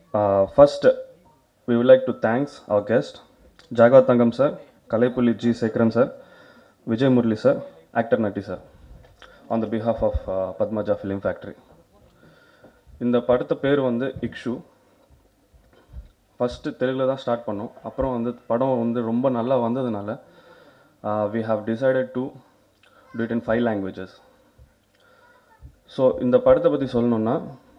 First, we would like to thank our guest, Jagwa Tangam sir, Kalaipulli G. Sekram sir, Vijay Murli sir, actor Nati sir, on the behalf of Padmaja Film Factory. இந்த படத்து பேர் வந்து இக்ஷு. First தெலுங்கில் தான் start பண்ணோம். அப்புறம் வந்து படம் வந்து ரொம்ப நல்லா வந்ததுனால we have decided to do it in 5 languages. So இந்த படத்தை பற்றி சொல்லணுன்னா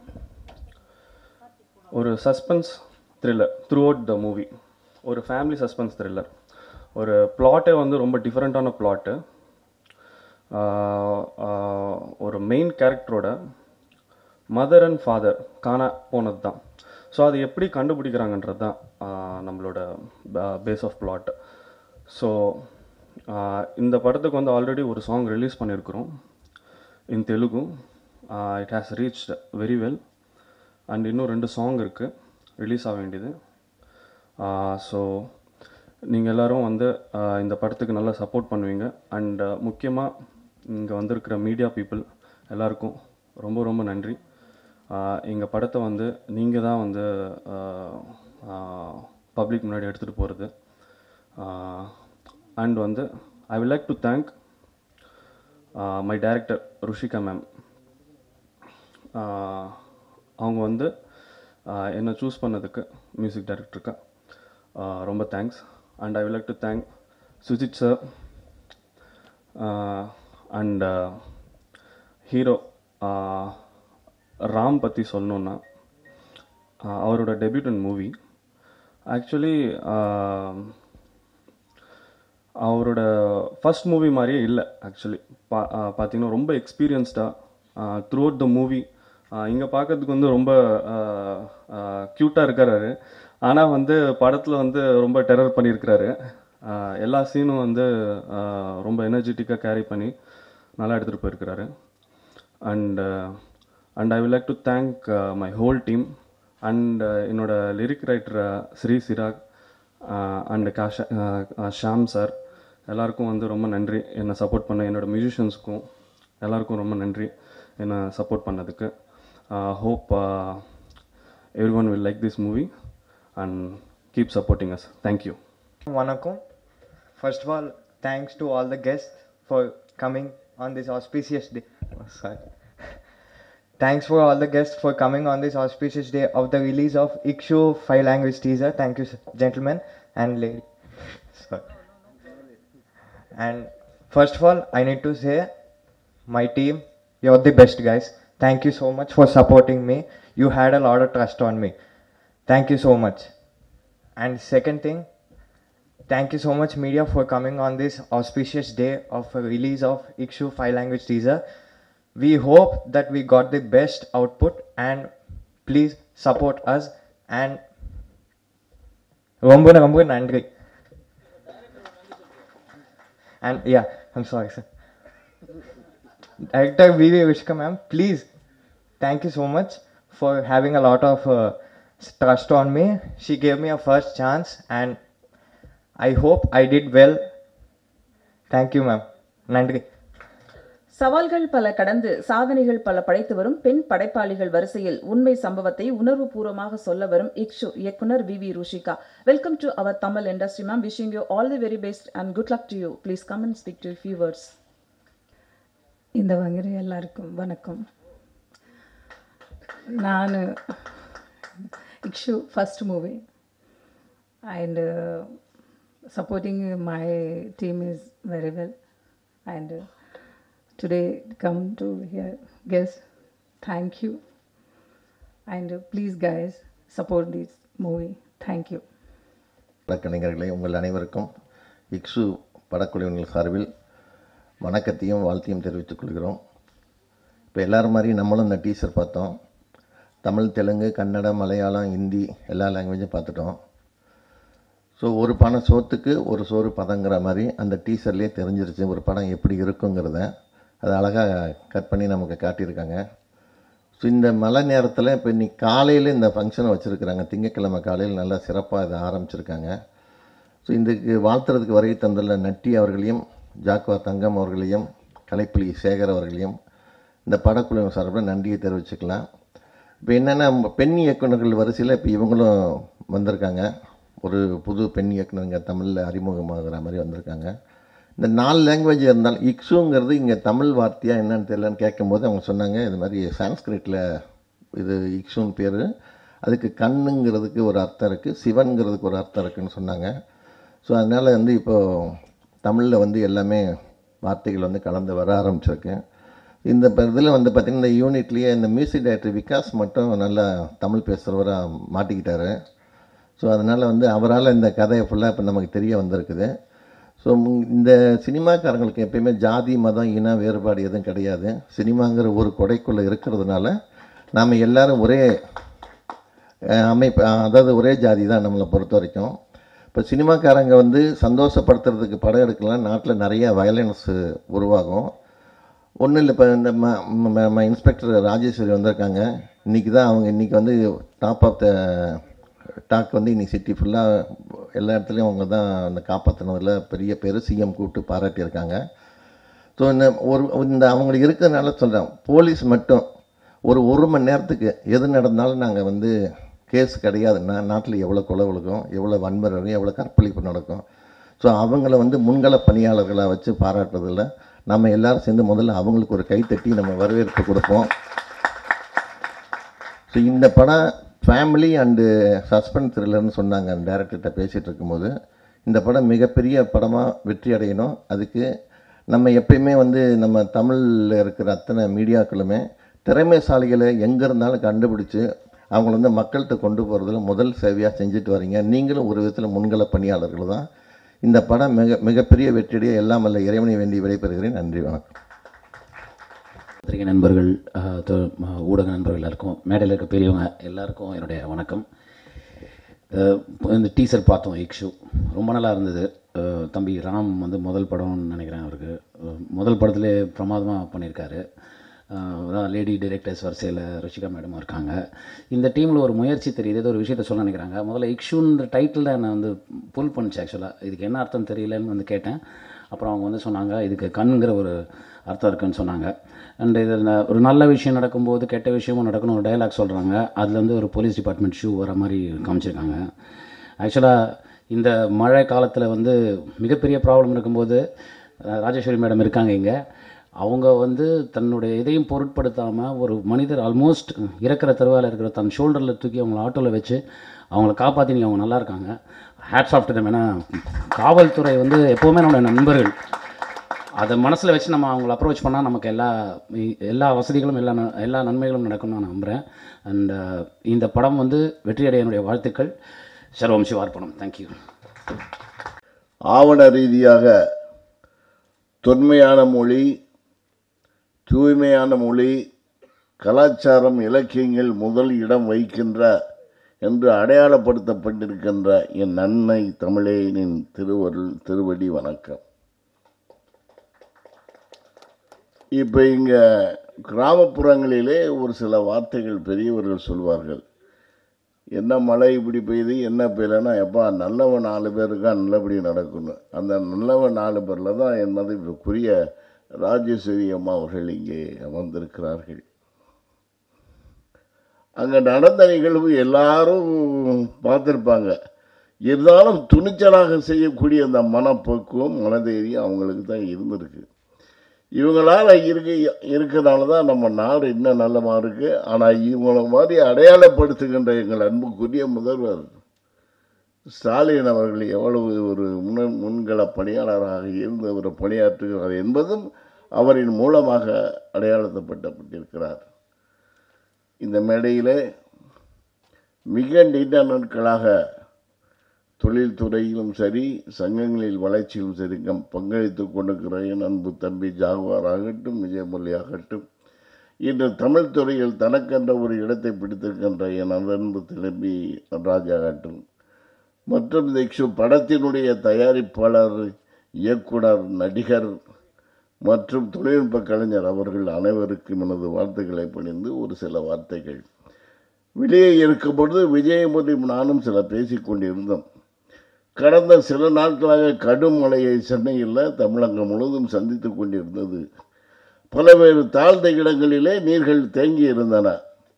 ஒரு suspense thriller throughout the movie. ஒரு ஃபேமிலி சஸ்பென்ஸ் த்ரில்லர். ஒரு பிளாட்டே வந்து ரொம்ப டிஃப்ரெண்ட்டான பிளாட்டு. ஒரு மெயின் கேரக்டரோட மதர் அண்ட் ஃபாதர் காண போனது தான். ஸோ அது எப்படி கண்டுபிடிக்கிறாங்கன்றது தான் நம்மளோட பேஸ் ஆஃப் பிளாட். ஸோ இந்த படத்துக்கு வந்து ஆல்ரெடி ஒரு சாங் ரிலீஸ் பண்ணியிருக்கிறோம் in Telugu. It has reached very well. And இன்னும் 2 சாங் இருக்குது ரிலீஸ் ஆக வேண்டியது. ஸோ நீங்கள் எல்லோரும் வந்து இந்த படத்துக்கு நல்லா சப்போர்ட் பண்ணுவீங்க. அண்ட் முக்கியமாக இங்கே வந்திருக்கிற மீடியா பீப்புள் எல்லாருக்கும் ரொம்ப ரொம்ப நன்றி. எங்கள் படத்தை வந்து நீங்கள் தான் வந்து பப்ளிக் முன்னாடி எடுத்துகிட்டு போகிறது. அண்ட் வந்து I will like to thank my director Rushika ma'am. அவங்க வந்து என்னை சூஸ் பண்ணதுக்கு மியூசிக் டைரக்டருக்கு ரொம்ப thanks. And I will like to thank Sujith sir and hero Ram பற்றி சொல்லணுன்னா அவரோட டெபியூட்டன் மூவி. ஆக்சுவலி அவரோட ஃபஸ்ட் மூவி மாதிரியே இல்லை. ஆக்சுவலி பார்த்தீங்கன்னா ரொம்ப எக்ஸ்பீரியன்ஸ்டாக த்ரூ அவுட் த மூவி. இங்கே பார்க்கறதுக்கு வந்து ரொம்ப க்யூட்டாக இருக்கிறாரு. ஆனால் வந்து படத்தில் வந்து ரொம்ப டெரர் பண்ணியிருக்கிறாரு. எல்லா சீனும் வந்து ரொம்ப எனர்ஜெட்டிக்காக கேரி பண்ணி நல்லா எடுத்துகிட்டு போயிருக்கிறாரு. And I will like to thank my whole team. And என்னோட lyric writer Sri Chirag and Sham sir எல்லாருக்கும் வந்து ரொம்ப நன்றி. என்னை சப்போர்ட் பண்ண என்னோடய மியூசிஷியன்ஸுக்கும் எல்லாருக்கும் ரொம்ப நன்றி என்னை சப்போர்ட் பண்ணதுக்கு. Hope everyone will like this movie and keep supporting us. Thank you. Vanakkam. First of all, thanks to all the guests for coming on this auspicious day. Thanks for all the guests for coming on this auspicious day of the release of Ikshu 5 language teaser. Thank you, gentlemen and lady. Sorry. And first of all, I need to say, my team, you're the best guys. Thank you so much for supporting me. You had a lot of trust on me. Thank you so much. And second thing, thank you so much media for coming on this auspicious day of a release of Ikshu 5 language teaser. We hope that we got the best output and please support us and romba nandri. And yeah, I'm sorry sir. Director V.V. Vishka ma'am, please, thank you so much for having a lot of trust on me. She gave me a first chance and I hope I did well. Thank you ma'am. Nandri. சவால்கள் பல கடந்து சாதனைகள் பல படைத்து வரும் பெண் படைப்பாளிகள் வரிசையில் உண்மை சம்பவத்தை உணர்வுபூர்வமாக சொல்ல வரும் இக்ஷு இயக்குனர் V V Rushika. Welcome to our Tamil industry ma'am. Wishing you all the very best and good luck to you. Please come and speak to few words. இந்த வங்கிற எல்லாருக்கும் வணக்கம். நான் Ikshu first movie and supporting my team is very well and today come to here guys, thank you and please guys support this movie. Thank you. கலைஞர்களே, உங்கள் அனைவருக்கும் இக்ஷு படக்குழுவினர் சார்பில் வணக்கத்தையும் வாழ்த்தையும் தெரிவித்துக் கொள்கிறோம். இப்போ எல்லோரும் மாதிரி நம்மளும் இந்த டீசர் பார்த்தோம். தமிழ், தெலுங்கு, கன்னடம், மலையாளம், ஹிந்தி எல்லா லாங்குவேஜும் பார்த்துட்டோம். ஸோ ஒரு பானை சோத்துக்கு ஒரு சோறு பதங்கிற மாதிரி அந்த டீசர்லேயே தெரிஞ்சிருச்சு ஒரு படம் எப்படி இருக்குங்கிறத. அது அழகாக கட் பண்ணி நமக்கு காட்டியிருக்காங்க. ஸோ இந்த மழை நேரத்தில் இப்போ இன்றைக்கி காலையில் இந்த ஃபங்க்ஷனை வச்சுருக்குறாங்க. திங்கட்கிழமை காலையில் நல்லா சிறப்பாக இதை ஆரம்பிச்சிருக்காங்க. ஸோ இதுக்கு வாழ்த்துறதுக்கு வருகை தந்துள்ள நட்டி அவர்களையும் ஜாக்வா தங்கம் அவர்களையும் கலைப்புலி சேகர் அவர்களையும் இந்த படக்குழு சார்பில் நன்றியை தெரிவிச்சுக்கலாம். இப்போ என்னென்னா பெண் இயக்குநர்கள் வரிசையில் இப்போ இவங்களும் வந்திருக்காங்க. ஒரு புது பெண் இயக்குனருங்க தமிழில் அறிமுகமாகிற மாதிரி வந்திருக்காங்க. இந்த 4 லாங்குவேஜ் இருந்தாலும் இக்ஷுங்கிறது இங்கே தமிழ் வார்த்தையாக என்னன்னு தெரியலன்னு கேட்கும்போது அவங்க சொன்னாங்க, இது மாதிரி சான்ஸ்கிரிட்டில் இது இக்ஷுன்னு பேர், அதுக்கு கண்ணுங்கிறதுக்கு ஒரு அர்த்தம் இருக்குது, சிவன்கிறதுக்கு ஒரு அர்த்தம் இருக்குதுன்னு சொன்னாங்க. ஸோ அதனால் வந்து இப்போது தமிழில் வந்து எல்லாமே வார்த்தைகள் வந்து கலந்து வர ஆரம்பிச்சிருக்கு. இந்த இதில் வந்து பார்த்திங்கன்னா இந்த யூனிட்லேயே இந்த மியூசிக் டைரக்டர் விகாஸ் மட்டும் நல்லா தமிழ் பேசுகிறவராக மாட்டிக்கிட்டார். ஸோ அதனால் வந்து அவரால் இந்த கதையை ஃபுல்லாக இப்போ நமக்கு தெரிய வந்திருக்குது. ஸோ இந்த சினிமாக்காரங்களுக்கு எப்பயுமே ஜாதி மதம் இன வேறுபாடு எதுவும் கிடையாது. சினிமாங்கிற ஒரு கொடைக்குள்ளே இருக்கிறதுனால நாம் எல்லோரும் ஒரே அமைப்பு, அதாவது ஒரே ஜாதி தான் நம்மளை பொறுத்த வரைக்கும். இப்போ சினிமாக்காரங்க வந்து சந்தோஷப்படுத்துறதுக்கு படம் எடுக்கலாம், நாட்டில் நிறைய வயலன்ஸு உருவாகும். ஒன்றும் இல்லை, இப்போ இந்த இன்ஸ்பெக்டர் ராஜேஸ்வரி வந்திருக்காங்க. இன்றைக்கி தான் அவங்க இன்றைக்கி வந்து டாப் ஆஃப் த டாக் வந்து இன்றைக்கி சிட்டி ஃபுல்லாக எல்லா இடத்துலையும் அவங்க தான் அந்த காப்பாற்றினதில் பெரிய பேர் சிஎம் கூப்பிட்டு பாராட்டியிருக்காங்க. ஸோ இந்த அவங்களுக்கு இருக்கிறதுனால சொல்கிறேன், போலீஸ் மட்டும் ஒரு மணி நேரத்துக்கு எது நடந்தாலும் நாங்கள் வந்து கேஸ் கிடையாது, நாட்டில் எவ்வளோ கொலை விழுக்கும், எவ்வளோ வன்முறை, எவ்வளோ கற்பழிப்பு நடக்கும். ஸோ அவங்கள வந்து முன்கள பணியாளர்களாக வச்சு பாராட்டுறதில்ல, நம்ம எல்லோரும் சேர்ந்து முதல்ல அவங்களுக்கு ஒரு கைத்தட்டி நம்ம வரவேற்பு கொடுப்போம். ஸோ இந்த படம் ஃபேமிலி அண்டு சஸ்பென்ஸ் த்ரில்லர்னு சொன்னாங்க அந்த டைரக்டர்கிட்ட பேசிகிட்டு இருக்கும்போது. இந்த படம் மிகப்பெரிய படமாக வெற்றி அடையணும். அதுக்கு நம்ம எப்பயுமே வந்து நம்ம தமிழில் இருக்கிற அத்தனை மீடியாக்களுமே திறமைசாலிகளை எங்கே இருந்தாலும் கண்டுபிடிச்சி அவங்கள வந்து மக்கள்கிட்ட கொண்டு போகிறதுல முதல் சேவையாக செஞ்சுட்டு வரீங்க. நீங்களும் ஒரு விதத்தில் முன்கள பணியாளர்கள் தான். இந்த படம் மிகப்பெரிய வெற்றியை எல்லாம் வல்ல இறைவனை வேண்டி விடைபெறுகிறேன். நன்றி, வணக்கம். பத்திரிகை நண்பர்கள், ஊடக நண்பர்கள் எல்லாருக்கும், மேடையில் இருக்க பெரியவங்க எல்லாருக்கும் என்னுடைய வணக்கம். இந்த டீசர் பார்த்தோம், இக்ஷு ரொம்ப நல்லா இருந்தது. தம்பி ராம் வந்து முதல் படம்னு நினைக்கிறேன், அவருக்கு முதல் படத்துலேயே பிரமாதமாக பண்ணியிருக்காரு. லேடி டைரக்டர்ஸ் வரிசையில் ருஷிகா மேடமும் இருக்காங்க. இந்த டீமில் ஒரு முயற்சி தெரியுது, ஏதோ ஒரு விஷயத்த சொல்ல நினைக்கிறாங்க. முதல்ல இக்ஷுன்ற டைட்டில் தான் என்னை வந்து புல் பண்ணிச்சு. ஆக்சுவலாக இதுக்கு என்ன அர்த்தம் தெரியலன்னு வந்து கேட்டேன். அப்புறம் அவங்க வந்து சொன்னாங்க இதுக்கு கண்ணுங்கிற ஒரு அர்த்தம் இருக்குன்னு சொன்னாங்க. அண்ட் இதில் ஒரு நல்ல விஷயம் நடக்கும்போது கெட்ட விஷயமும் நடக்கணும் ஒரு டைலாக் சொல்கிறாங்க. அதில் வந்து ஒரு போலீஸ் டிபார்ட்மெண்ட் ஷூ வர மாதிரி காமிச்சிருக்காங்க. ஆக்சுவலாக இந்த மழை காலத்தில் வந்து மிகப்பெரிய ப்ராப்ளம் இருக்கும்போது ராஜேஸ்வரி மேடம் இருக்காங்க இங்கே. அவங்க வந்து தன்னுடைய இதையும் பொருட்படுத்தாமல் ஒரு மனிதர் ஆல்மோஸ்ட் இறக்குற தருவாயில் இருக்கிற தன் ஷோல்டரில் தூக்கி அவங்கள ஆட்டோவில் வச்சு அவங்கள காப்பாற்றி நீங்கள் அவங்க நல்லா இருக்காங்க. Hats off to them. ஏன்னா காவல்துறை வந்து எப்போவுமே நம்மளுடைய நண்பர்கள். அதை மனசில் வச்சு நம்ம அவங்கள அப்ரோச் பண்ணால் நமக்கு எல்லா வசதிகளும் எல்லா நன்மைகளும் நடக்கும்னு நான் நம்புகிறேன். அண்ட் இந்த படம் வந்து வெற்றியடைய என்னுடைய வாழ்த்துக்கள். சர்வம் சிவார்ப்பணம். தேங்க்யூ. ஆவண ரீதியாக தொன்மையான மொழி, தூய்மையான மொழி, கலாச்சாரம், இலக்கியங்கள் முதல் இடம் வைக்கின்ற என்று அடையாளப்படுத்தப்பட்டிருக்கின்ற என் அன்னை தமிழேனின் திருவடி வணக்கம். இப்போ இங்கே கிராமப்புறங்களிலே ஒரு சில வார்த்தைகள் பெரியவர்கள் சொல்வார்கள். என்ன மழை இப்படி பெய்யுது, என்ன பெய்யலைன்னா, எப்பா நல்லவன் 4 பேர் இருக்கா, நல்லபடி நடக்கணும். அந்த நல்லவன் 4 பேரில் தான் என் மதிப்புக்குரிய ராஜேஸ்வரி அம்மா அவர்கள் இங்கே அமர்ந்திருக்கிறார்கள். அங்கே நடந்த நிகழ்வு எல்லாரும் பார்த்துருப்பாங்க. இருந்தாலும் துணிச்சலாக செய்யக்கூடிய அந்த மனப்பக்குவம், மனதைரியம் அவங்களுக்கு தான் இருந்திருக்கு. இவங்களால் இருக்கிறதுனால தான் நம்ம நாடு இன்னும் நல்லமாக இருக்குது. ஆனால் இவங்களை மாதிரி அடையாளப்படுத்துகின்ற எங்கள் அன்புக்குரிய முதல்வர் ஸ்டாலின் அவர்கள் எவ்வளவு ஒரு முன்கள பணியாளராக இருந்து அவர் பணியாற்றுகிறார் என்பதும் அவரின் மூலமாக அடையாளப்படுத்தப்பட்டிருக்கிறார். இந்த மேடையில் மிக நீண்ட நாட்களாக தொழில்துறையிலும் சரி, சங்கங்களில் வளர்ச்சியிலும் சரி பங்களித்து கொண்டிருக்கிற என் அன்பு தம்பி ஜாகுவார் ஆகட்டும், விஜயமுரளி ஆகட்டும், இன்று தமிழ் துறையில் தனக்கென்ற ஒரு இடத்தை பிடித்திருக்கின்ற என் அன்பு திரும்பி நடராஜ் ஆகட்டும், மற்றும் இந்த இக்ஷு படத்தினுடைய தயாரிப்பாளர், இயக்குனர், நடிகர் மற்றும் தொழில்நுட்ப கலைஞர் அவர்கள் அனைவருக்கும் எனது வாழ்த்துக்களை பணிந்து ஒரு சில வார்த்தைகள். வெளியே இருக்கும்பொழுது விஜயமுரளி நானும் சில பேசிக்கொண்டிருந்தோம். கடந்த சில நாட்களாக கடும் மழையை சென்னையில் தமிழகம் முழுவதும் சந்தித்து கொண்டிருந்தது. பல்வேறு தாழ்ந்த இடங்களிலே நீர்கள் தேங்கி இருந்தன.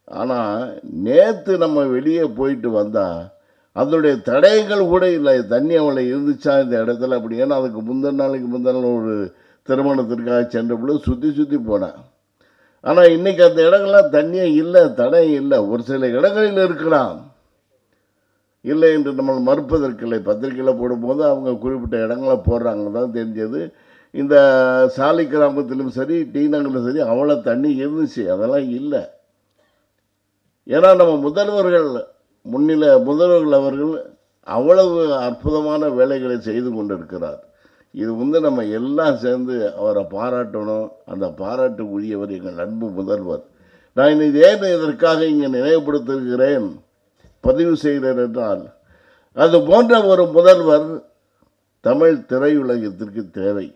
ஆனால் நேற்று நம்ம வெளியே போயிட்டு வந்தால் அதனுடைய தடயங்கள் கூட இல்லை. தண்ணி அவளை இருந்துச்சா இந்த இடத்துல அப்படி, ஏன்னா அதுக்கு முந்தின நாள் ஒரு திருமணத்திற்காக சென்ற பொழுது சுற்றி போனேன். ஆனால் இன்றைக்கி அந்த இடங்கள்லாம் தண்ணியே இல்லை, தடயம் இல்லை. ஒரு சில இடங்களில் இருக்கலாம், இல்லை என்று நம்ம மறுப்பதற்கில்லை. பத்திரிக்கையில் போடும்போது அவங்க குறிப்பிட்ட இடங்களை போடுறாங்க தான் தெரிஞ்சது. இந்த சாலி கிராமத்திலும் சரி, டி நகரிலும் சரி அவ்வளோ தண்ணி இருந்துச்சு, அதெல்லாம் இல்லை. ஏன்னா நம்ம முதல்வர்கள் அவர்கள் அவ்வளவு அற்புதமான வேலைகளை செய்து கொண்டிருக்கிறார். இது நம்ம எல்லாம் சேர்ந்து அவரை பாராட்டணும். அந்த பாராட்டு உரியவர் எங்கள் அன்பு முதல்வர். நான் ஏன் இதற்காக இங்கே நினைவுபடுத்துகிறேன், பதிவு செய்கிறேன் என்றால், அது போன்ற ஒரு முதல்வர் தமிழ் திரையுலகத்திற்கு தேவை.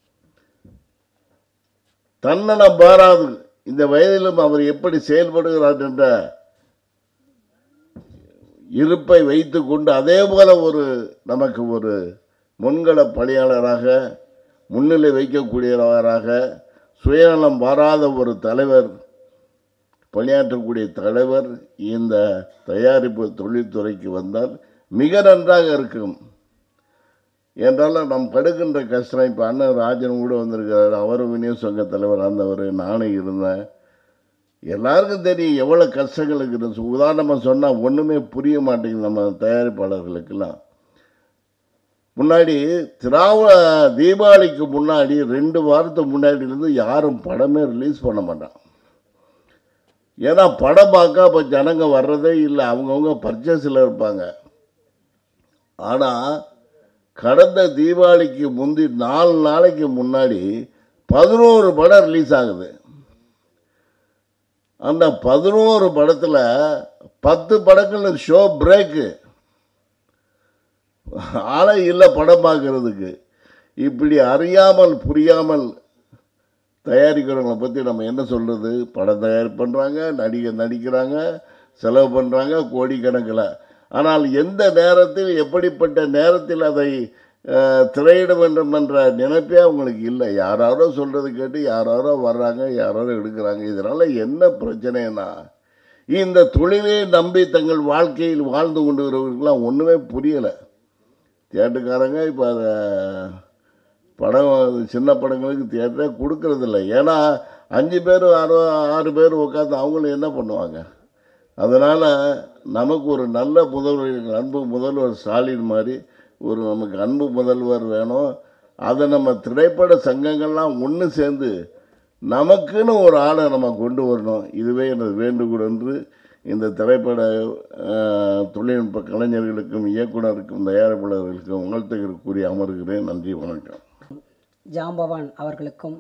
தன்னலம் பாராது இந்த வயதிலும் அவர் எப்படி செயல்படுகிறார் என்ற இருப்பை வைத்து கொண்டு அதே போல நமக்கு ஒரு முன்கள பணியாளராக முன்னிலை வைக்கக்கூடியவராக சுயநலம் பாராத ஒரு தலைவர், பணியாற்றக்கூடிய தலைவர் இந்த தயாரிப்பு தொழில்துறைக்கு வந்தால் மிக நன்றாக இருக்கும். என்றாலும் நம் படுகின்ற கஷ்டம், இப்போ அண்ணன் ராஜன் கூட வந்திருக்கிறார், அவரும் விநியோக சங்க தலைவர் இருந்தவர், நானும் இருந்தேன். எல்லாருக்கும் தெரியும் எவ்வளோ கஷ்டங்களுக்கு இருக்கு. உதாரணமாக சொன்னால் ஒன்றுமே புரிய மாட்டேங்குது நம்ம தயாரிப்பாளர்களுக்கெல்லாம். முன்னாடி தீபாவளிக்கு முன்னாடி 2 வாரத்துக்கு முன்னாடியிலேருந்து யாரும் படமே ரிலீஸ் பண்ண மாட்டாங்க. ஏன்னா படம் பார்க்க இப்போ ஜனங்க வர்றதே இல்லை, அவங்கவுங்க பர்ச்சேஸில் இருப்பாங்க. ஆனால் கடந்த தீபாவளிக்கு முந்தி 4 நாளைக்கு முன்னாடி 11 படம் ரிலீஸ் ஆகுது. அந்த 11 படத்தில் 10 படங்கள் ஷோ பிரேக்கு, ஆளே இல்லை படம் பார்க்கறதுக்கு. இப்படி அறியாமல் புரியாமல் தயாரிக்கிறவங்களை பற்றி நம்ம என்ன சொல்கிறது? படம் தயார் பண்ணுறாங்க, நடிக்கிறாங்க, செலவு பண்ணுறாங்க கோடிக்கணக்கில். ஆனால் எந்த நேரத்தில், எப்படிப்பட்ட நேரத்தில் அதை திரையிட வேண்டும் என்ற நினைப்பே அவங்களுக்கு இல்லை. யாரோ சொல்கிறது கேட்டு யாரோ வர்றாங்க, யாரோ எடுக்கிறாங்க. இதனால் என்ன பிரச்சனைனா, இந்த தொழிலை நம்பி தங்கள் வாழ்க்கையில் வாழ்ந்து கொண்டு வருவர்களுக்கெல்லாம் ஒன்றுமே புரியலை. தியேட்டருக்காரங்க இப்போ அதை படம் சின்ன படங்களுக்கு தியேட்டரே கொடுக்கறதில்ல. ஏன்னா 5 பேர் 6 பேர் உட்காந்து அவங்களும் என்ன பண்ணுவாங்க? அதனால் நமக்கு ஒரு நல்ல முதல்வர், அன்பு முதல்வர் ஸ்டாலின் மாதிரி நமக்கு அன்பு முதல்வர் வேணும். அதை நம்ம திரைப்பட சங்கங்கள்லாம் ஒன்று சேர்ந்து நமக்குன்னு ஒரு ஆளை நம்ம கொண்டு வரணும். இதுவே எனது வேண்டுகோள் என்று இந்த திரைப்பட தொழில்நுட்ப கலைஞர்களுக்கும் இயக்குனருக்கும் தயாரிப்பாளர்களுக்கும் உங்கள்கிட்ட கூறி அமர்கிறேன். நன்றி, வணக்கம். ஜாம்பவான் அவர்களுக்கும்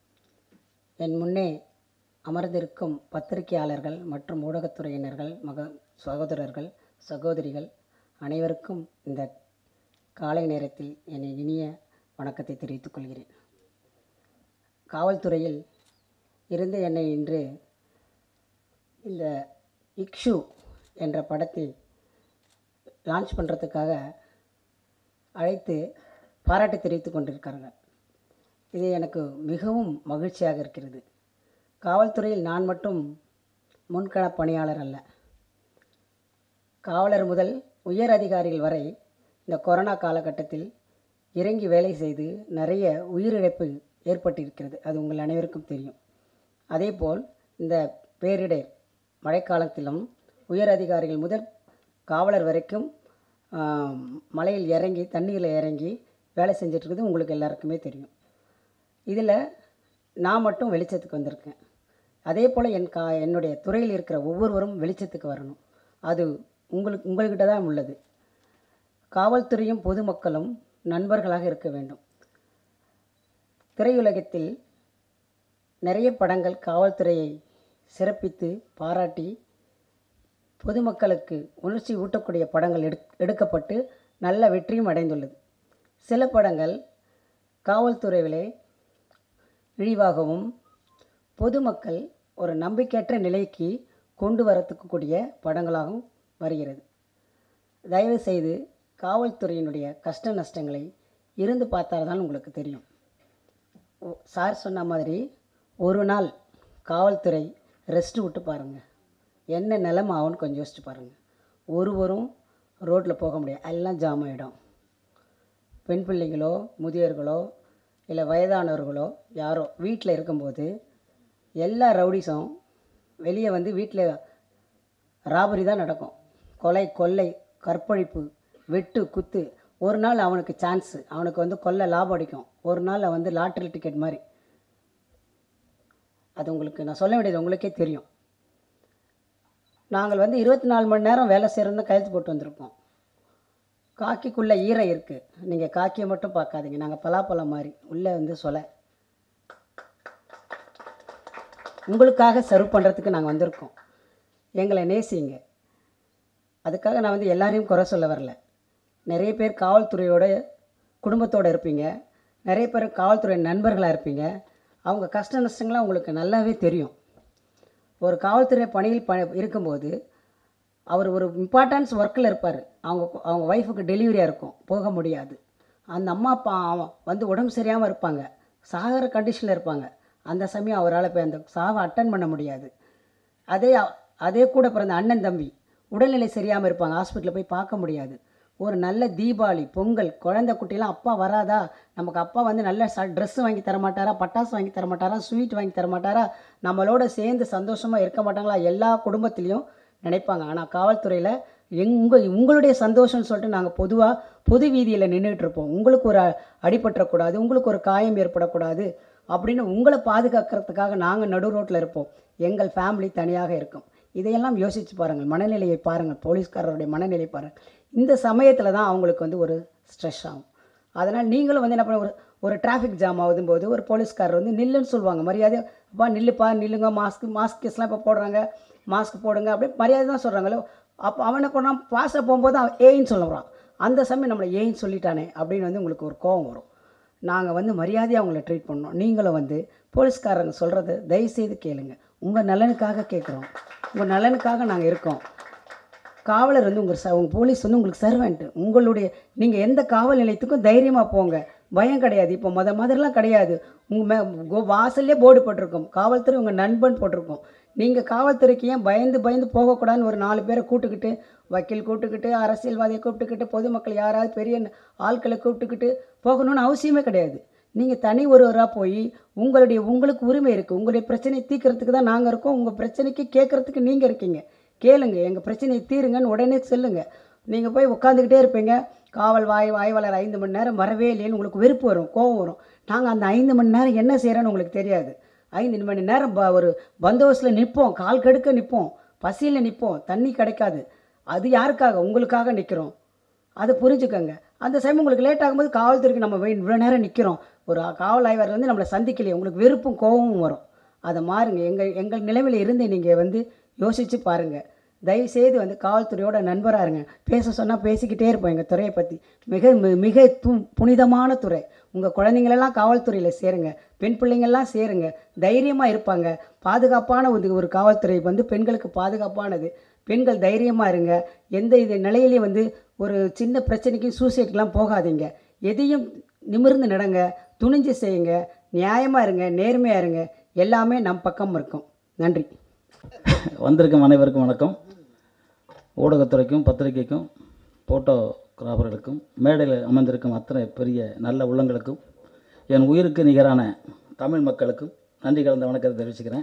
என் முன்னே அமர்ந்திருக்கும் பத்திரிகையாளர்கள் மற்றும் ஊடகத்துறையினர்கள், சகோதரர்கள், சகோதரிகள் அனைவருக்கும் இந்த காலை நேரத்தில் என் இனிய வணக்கத்தை தெரிவித்துக் கொள்கிறேன். காவல்துறையில் இருந்து என்னை இன்று இந்த இக்ஷு என்ற படத்தை லான்ச் பண்ணுறதுக்காக அழைத்து பாராட்டு தெரிவித்து கொண்டிருக்கார்கள். இது எனக்கு மிகவும் மகிழ்ச்சியாக இருக்கிறது. காவல்துறையில் நான் மட்டும் முன்கள பணியாளர் அல்ல, காவலர் முதல் உயர் அதிகாரிகள் வரை இந்த கொரோனா காலகட்டத்தில் இறங்கி வேலை செய்து நிறைய உயிரிழப்பு ஏற்பட்டிருக்கிறது. அது உங்கள் அனைவருக்கும் தெரியும். அதேபோல் இந்த பேரிடர் மழைக்காலத்திலும் உயர் அதிகாரிகள் முதல் காவலர் வரைக்கும் மலையில் இறங்கி தண்ணீரில் இறங்கி வேலை செஞ்சிட்ருக்குது உங்களுக்கு எல்லாருக்குமே தெரியும். இதில் நான் மட்டும் வெளிச்சத்துக்கு வந்திருக்கேன். அதே போல் என்னுடைய துறையில் இருக்கிற ஒவ்வொருவரும் வெளிச்சத்துக்கு வரணும். அது உங்கள்கிட்ட தான் உள்ளது. காவல்துறையும் பொதுமக்களும் நண்பர்களாக இருக்க வேண்டும். திரையுலகத்தில் நிறைய படங்கள் காவல்துறையை சிறப்பித்து பாராட்டி பொதுமக்களுக்கு உணர்ச்சி ஊட்டக்கூடிய படங்கள் எடுக்கப்பட்டு நல்ல வெற்றியும் அடைந்துள்ளது. சில படங்கள் காவல்துறையிலே இழிவாகவும் பொதுமக்கள் ஒரு நம்பிக்கையற்ற நிலைக்கு கொண்டு வரத்துக்கூடிய படங்களாகவும் வருகிறது. தயவு செய்து காவல்துறையினுடைய கஷ்ட நஷ்டங்களை இருந்து பார்த்தால்தான் உங்களுக்கு தெரியும். சார் சொன்ன மாதிரி ஒரு நாள் காவல்துறை ரெஸ்ட் விட்டு பாருங்கள், என்ன நிலைமை ஆகும்னு கொஞ்சம் யோசிச்சு பாருங்கள். ஒருவரும் ரோட்டில் போக முடியாது, எல்லாம் ஜாம் ஆகிடும். பெண் பிள்ளைங்களோ முதியோர்களோ இல்லை வயதானவர்களோ யாரோ வீட்டில் இருக்கும்போது எல்லா ரவுடிஸும் வெளியே வந்து வீட்டில் ராபரி தான் நடக்கும். கொலை, கொள்ளை, கற்பழிப்பு, வெட்டு, குத்து. ஒரு நாள் அவனுக்கு சான்ஸு, அவனுக்கு வந்து கொல்ல லாபம் அடிக்கும். ஒரு நாள் வந்து லாட்டரி டிக்கெட் மாதிரி. அது உங்களுக்கு நான் சொல்ல வேண்டியது உங்களுக்கே தெரியும். நாங்கள் வந்து 24 மணி நேரம் வேலை செய்கிறோன்னு கையெழுத்து போட்டு வந்திருக்கோம். காக்கிக்குள்ளே ஈரை இருக்குது, நீங்கள் காக்கியை மட்டும் பார்க்காதீங்க, நாங்கள் பலாப்பழம் மாதிரி உள்ளே வந்து சொல்ல உங்களுக்காக சர்வ் பண்ணுறதுக்கு நாங்கள் வந்திருக்கோம். எங்களை நேசிங்க. அதுக்காக நான் வந்து எல்லாரையும் குறை சொல்ல வரல. நிறைய பேர் காவல்துறையோட குடும்பத்தோடு இருப்பீங்க, நிறைய பேர் காவல்துறை நண்பர்களாக இருப்பீங்க. அவங்க கஷ்ட நஷ்டங்கள்லாம் உங்களுக்கு நல்லாவே தெரியும். ஒரு காவல்துறை பணியில் இருக்கும்போது அவர் ஒரு இம்பார்ட்டன்ஸ் ஒர்க்கில் இருப்பார். அவங்க ஒய்ஃபுக்கு டெலிவரியாக இருக்கும், போக முடியாது. அந்த அம்மா அப்பா வந்து உடம்பு சரியாமல் இருப்பாங்க, சாகிற கண்டிஷனில் இருப்பாங்க. அந்த சமயம் அவரால் போய் அந்த சாவை அட்டன் பண்ண முடியாது. அதே கூட பிறந்த அண்ணன் தம்பி உடல்நிலை சரியாமல் இருப்பாங்க, ஹாஸ்பிட்டலில் போய் பார்க்க முடியாது. ஒரு நல்ல தீபாவளி, பொங்கல், குழந்தை குட்டிலாம் அப்பா வராதா, நமக்கு அப்பா வந்து நல்ல ட்ரெஸ்ஸு வாங்கி தரமாட்டாரா, பட்டாசு வாங்கி தரமாட்டாரா, ஸ்வீட் வாங்கி தரமாட்டாரா, நம்மளோட சேர்ந்து சந்தோஷமாக இருக்க மாட்டாங்களா, எல்லா குடும்பத்துலேயும் நினைப்பாங்க. ஆனால் காவல்துறையில் உங்களுடைய சந்தோஷம்னு சொல்லிட்டு நாங்கள் பொது வீதியில் நின்றுட்டு இருப்போம். உங்களுக்கு ஒரு அடிபற்றக்கூடாது, உங்களுக்கு ஒரு காயம் ஏற்படக்கூடாது அப்படின்னு உங்களை பாதுகாக்கிறதுக்காக நாங்கள் நடு ரோட்டில் இருப்போம். எங்கள் ஃபேமிலி தனியாக இருக்கும். இதையெல்லாம் யோசித்து பாருங்கள், மனநிலையை பாருங்கள், போலீஸ்காரருடைய மனநிலை பாருங்கள். இந்த சமயத்தில் தான் அவங்களுக்கு வந்து ஒரு ஸ்ட்ரெஸ் ஆகும். அதனால் நீங்களும் வந்து என்ன பண்ண, ஒரு டிராஃபிக் ஜாம் ஆகுதும் போது ஒரு போலீஸ்காரர் வந்து நில்லுன்னு சொல்லுவாங்க. மரியாதை, அப்பா நில்லுப்பா, நில்லுங்க, மாஸ்க்ஸ்லாம் இப்போ போடுறாங்க, மாஸ்க் போடுங்க, அப்படியே மரியாதை தான் சொல்கிறாங்களோ. அப்போ அவனை கொண்டா பாஸை போகும்போது அவன் ஏன்னு சொல்லுவான். அந்த சமயம் நம்மளை ஏன்னு சொல்லிட்டானே அப்படின்னு வந்து உங்களுக்கு ஒரு கோபம் வரும். நாங்கள் வந்து மரியாதையாக அவங்கள ட்ரீட் பண்ணோம். நீங்களும் வந்து போலீஸ்காரங்க சொல்கிறத தயவுசெய்து கேளுங்க. உங்கள் நலனுக்காக கேட்குறோம், உங்கள் நலனுக்காக நாங்கள் இருக்கோம். காவலர் வந்து உங்கள் போலீஸ் வந்து உங்களுக்கு சர்வெண்ட்டு. நீங்கள் எந்த காவல் நிலையத்துக்கும் தைரியமாக போங்க, பயம் கிடையாது. இப்போ மாதிரிலாம் கிடையாது. உங்கள் வாசல்லே போர்டு போட்டிருக்கோம், காவல்துறை உங்கள் நண்பன் போட்டிருக்கோம். நீங்கள் காவல்துறைக்கு ஏன் பயந்து போகக்கூடாதுன்னு ஒரு 4 பேரை கூப்பிட்டுக்கிட்டு, வக்கீல் கூப்பிட்டுக்கிட்டு, அரசியல்வாதியை கூப்பிட்டுக்கிட்டு, பொதுமக்கள் யாராவது பெரிய ஆட்களை கூப்பிட்டுக்கிட்டு போகணும்னு அவசியமே கிடையாது. நீங்கள் தனி ஒருவராக போய் உங்களுக்கு உரிமை இருக்குது. உங்களுடைய பிரச்சனையை தீர்க்கறதுக்கு தான் நாங்கள் இருக்கோம். உங்கள் பிரச்சனைக்கு கேட்குறதுக்கு நீங்கள் இருக்கீங்க. கேளுங்க, எங்கள் பிரச்சனையை தீருங்கன்னு உடனே சொல்லுங்க. நீங்கள் போய் உட்காந்துக்கிட்டே இருப்பீங்க. காவல் வாய்வாளர் 5 மணி நேரம் வரவே இல்லைன்னு உங்களுக்கு வெறுப்பு வரும், கோபம் வரும். நாங்கள் அந்த 5 மணி நேரம் என்ன செய்கிறோன்னு உங்களுக்கு தெரியாது. 5 மணி நேரம் ஒரு பந்தோபஸ்தில் நிற்போம், கால் கடுக்க நிற்போம், பசியில் நிற்போம், தண்ணி கிடைக்காது. அது யாருக்காக? உங்களுக்காக நிற்கிறோம். அதை புரிஞ்சுக்கோங்க. அந்த சமயம் உங்களுக்கு லேட் ஆகும்போது காவல்துறைக்கு நம்ம இவ்வளோ நேரம் நிற்கிறோம், ஒரு காவல் ஆய்வாளர் வந்து நம்மளை சந்திக்கலையே, உங்களுக்கு வெறுப்பும் கோபமும் வரும். அதை மாறுங்க. எங்கள் நிலைமையில் இருந்து நீங்கள் வந்து யோசித்து பாருங்கள். தயவுசெய்து வந்து காவல்துறையோட நண்பராக இருங்க. பேச சொன்னால் பேசிக்கிட்டே இருப்போம். எங்கள் துறையை பற்றி மிக புனிதமான துறை. உங்கள் குழந்தைங்களெல்லாம் காவல்துறையில் சேருங்க, பெண் பிள்ளைங்கள்லாம் சேருங்க, தைரியமாக இருப்பாங்க. பாதுகாப்பான ஒரு காவல்துறை வந்து பெண்களுக்கு பாதுகாப்பானது. பெண்கள் தைரியமாக இருங்க. எந்த நிலையிலையும் வந்து ஒரு சின்ன பிரச்சனைக்கும் சூசைட்லாம் போகாதீங்க. எதையும் நிமிர்ந்து நடங்க, துணிஞ்சு செய்யுங்க, நியாயமாக இருங்க, நேர்மையாக இருங்க. எல்லாமே நம் பக்கம் இருக்கும். நன்றி. வந்திருக்கும் அனைவருக்கும் வணக்கம். ஊடகத்துறைக்கும் பத்திரிகைக்கும் ஃபோட்டோகிராஃபர்களுக்கும் மேடையில் அமர்ந்திருக்கும் அத்தனை பெரிய நல்ல உள்ளங்களுக்கும் என் உயிருக்கு நிகரான தமிழ் மக்களுக்கும் நன்றி கலந்த வணக்கத்தை தெரிவிச்சுக்கிறேன்.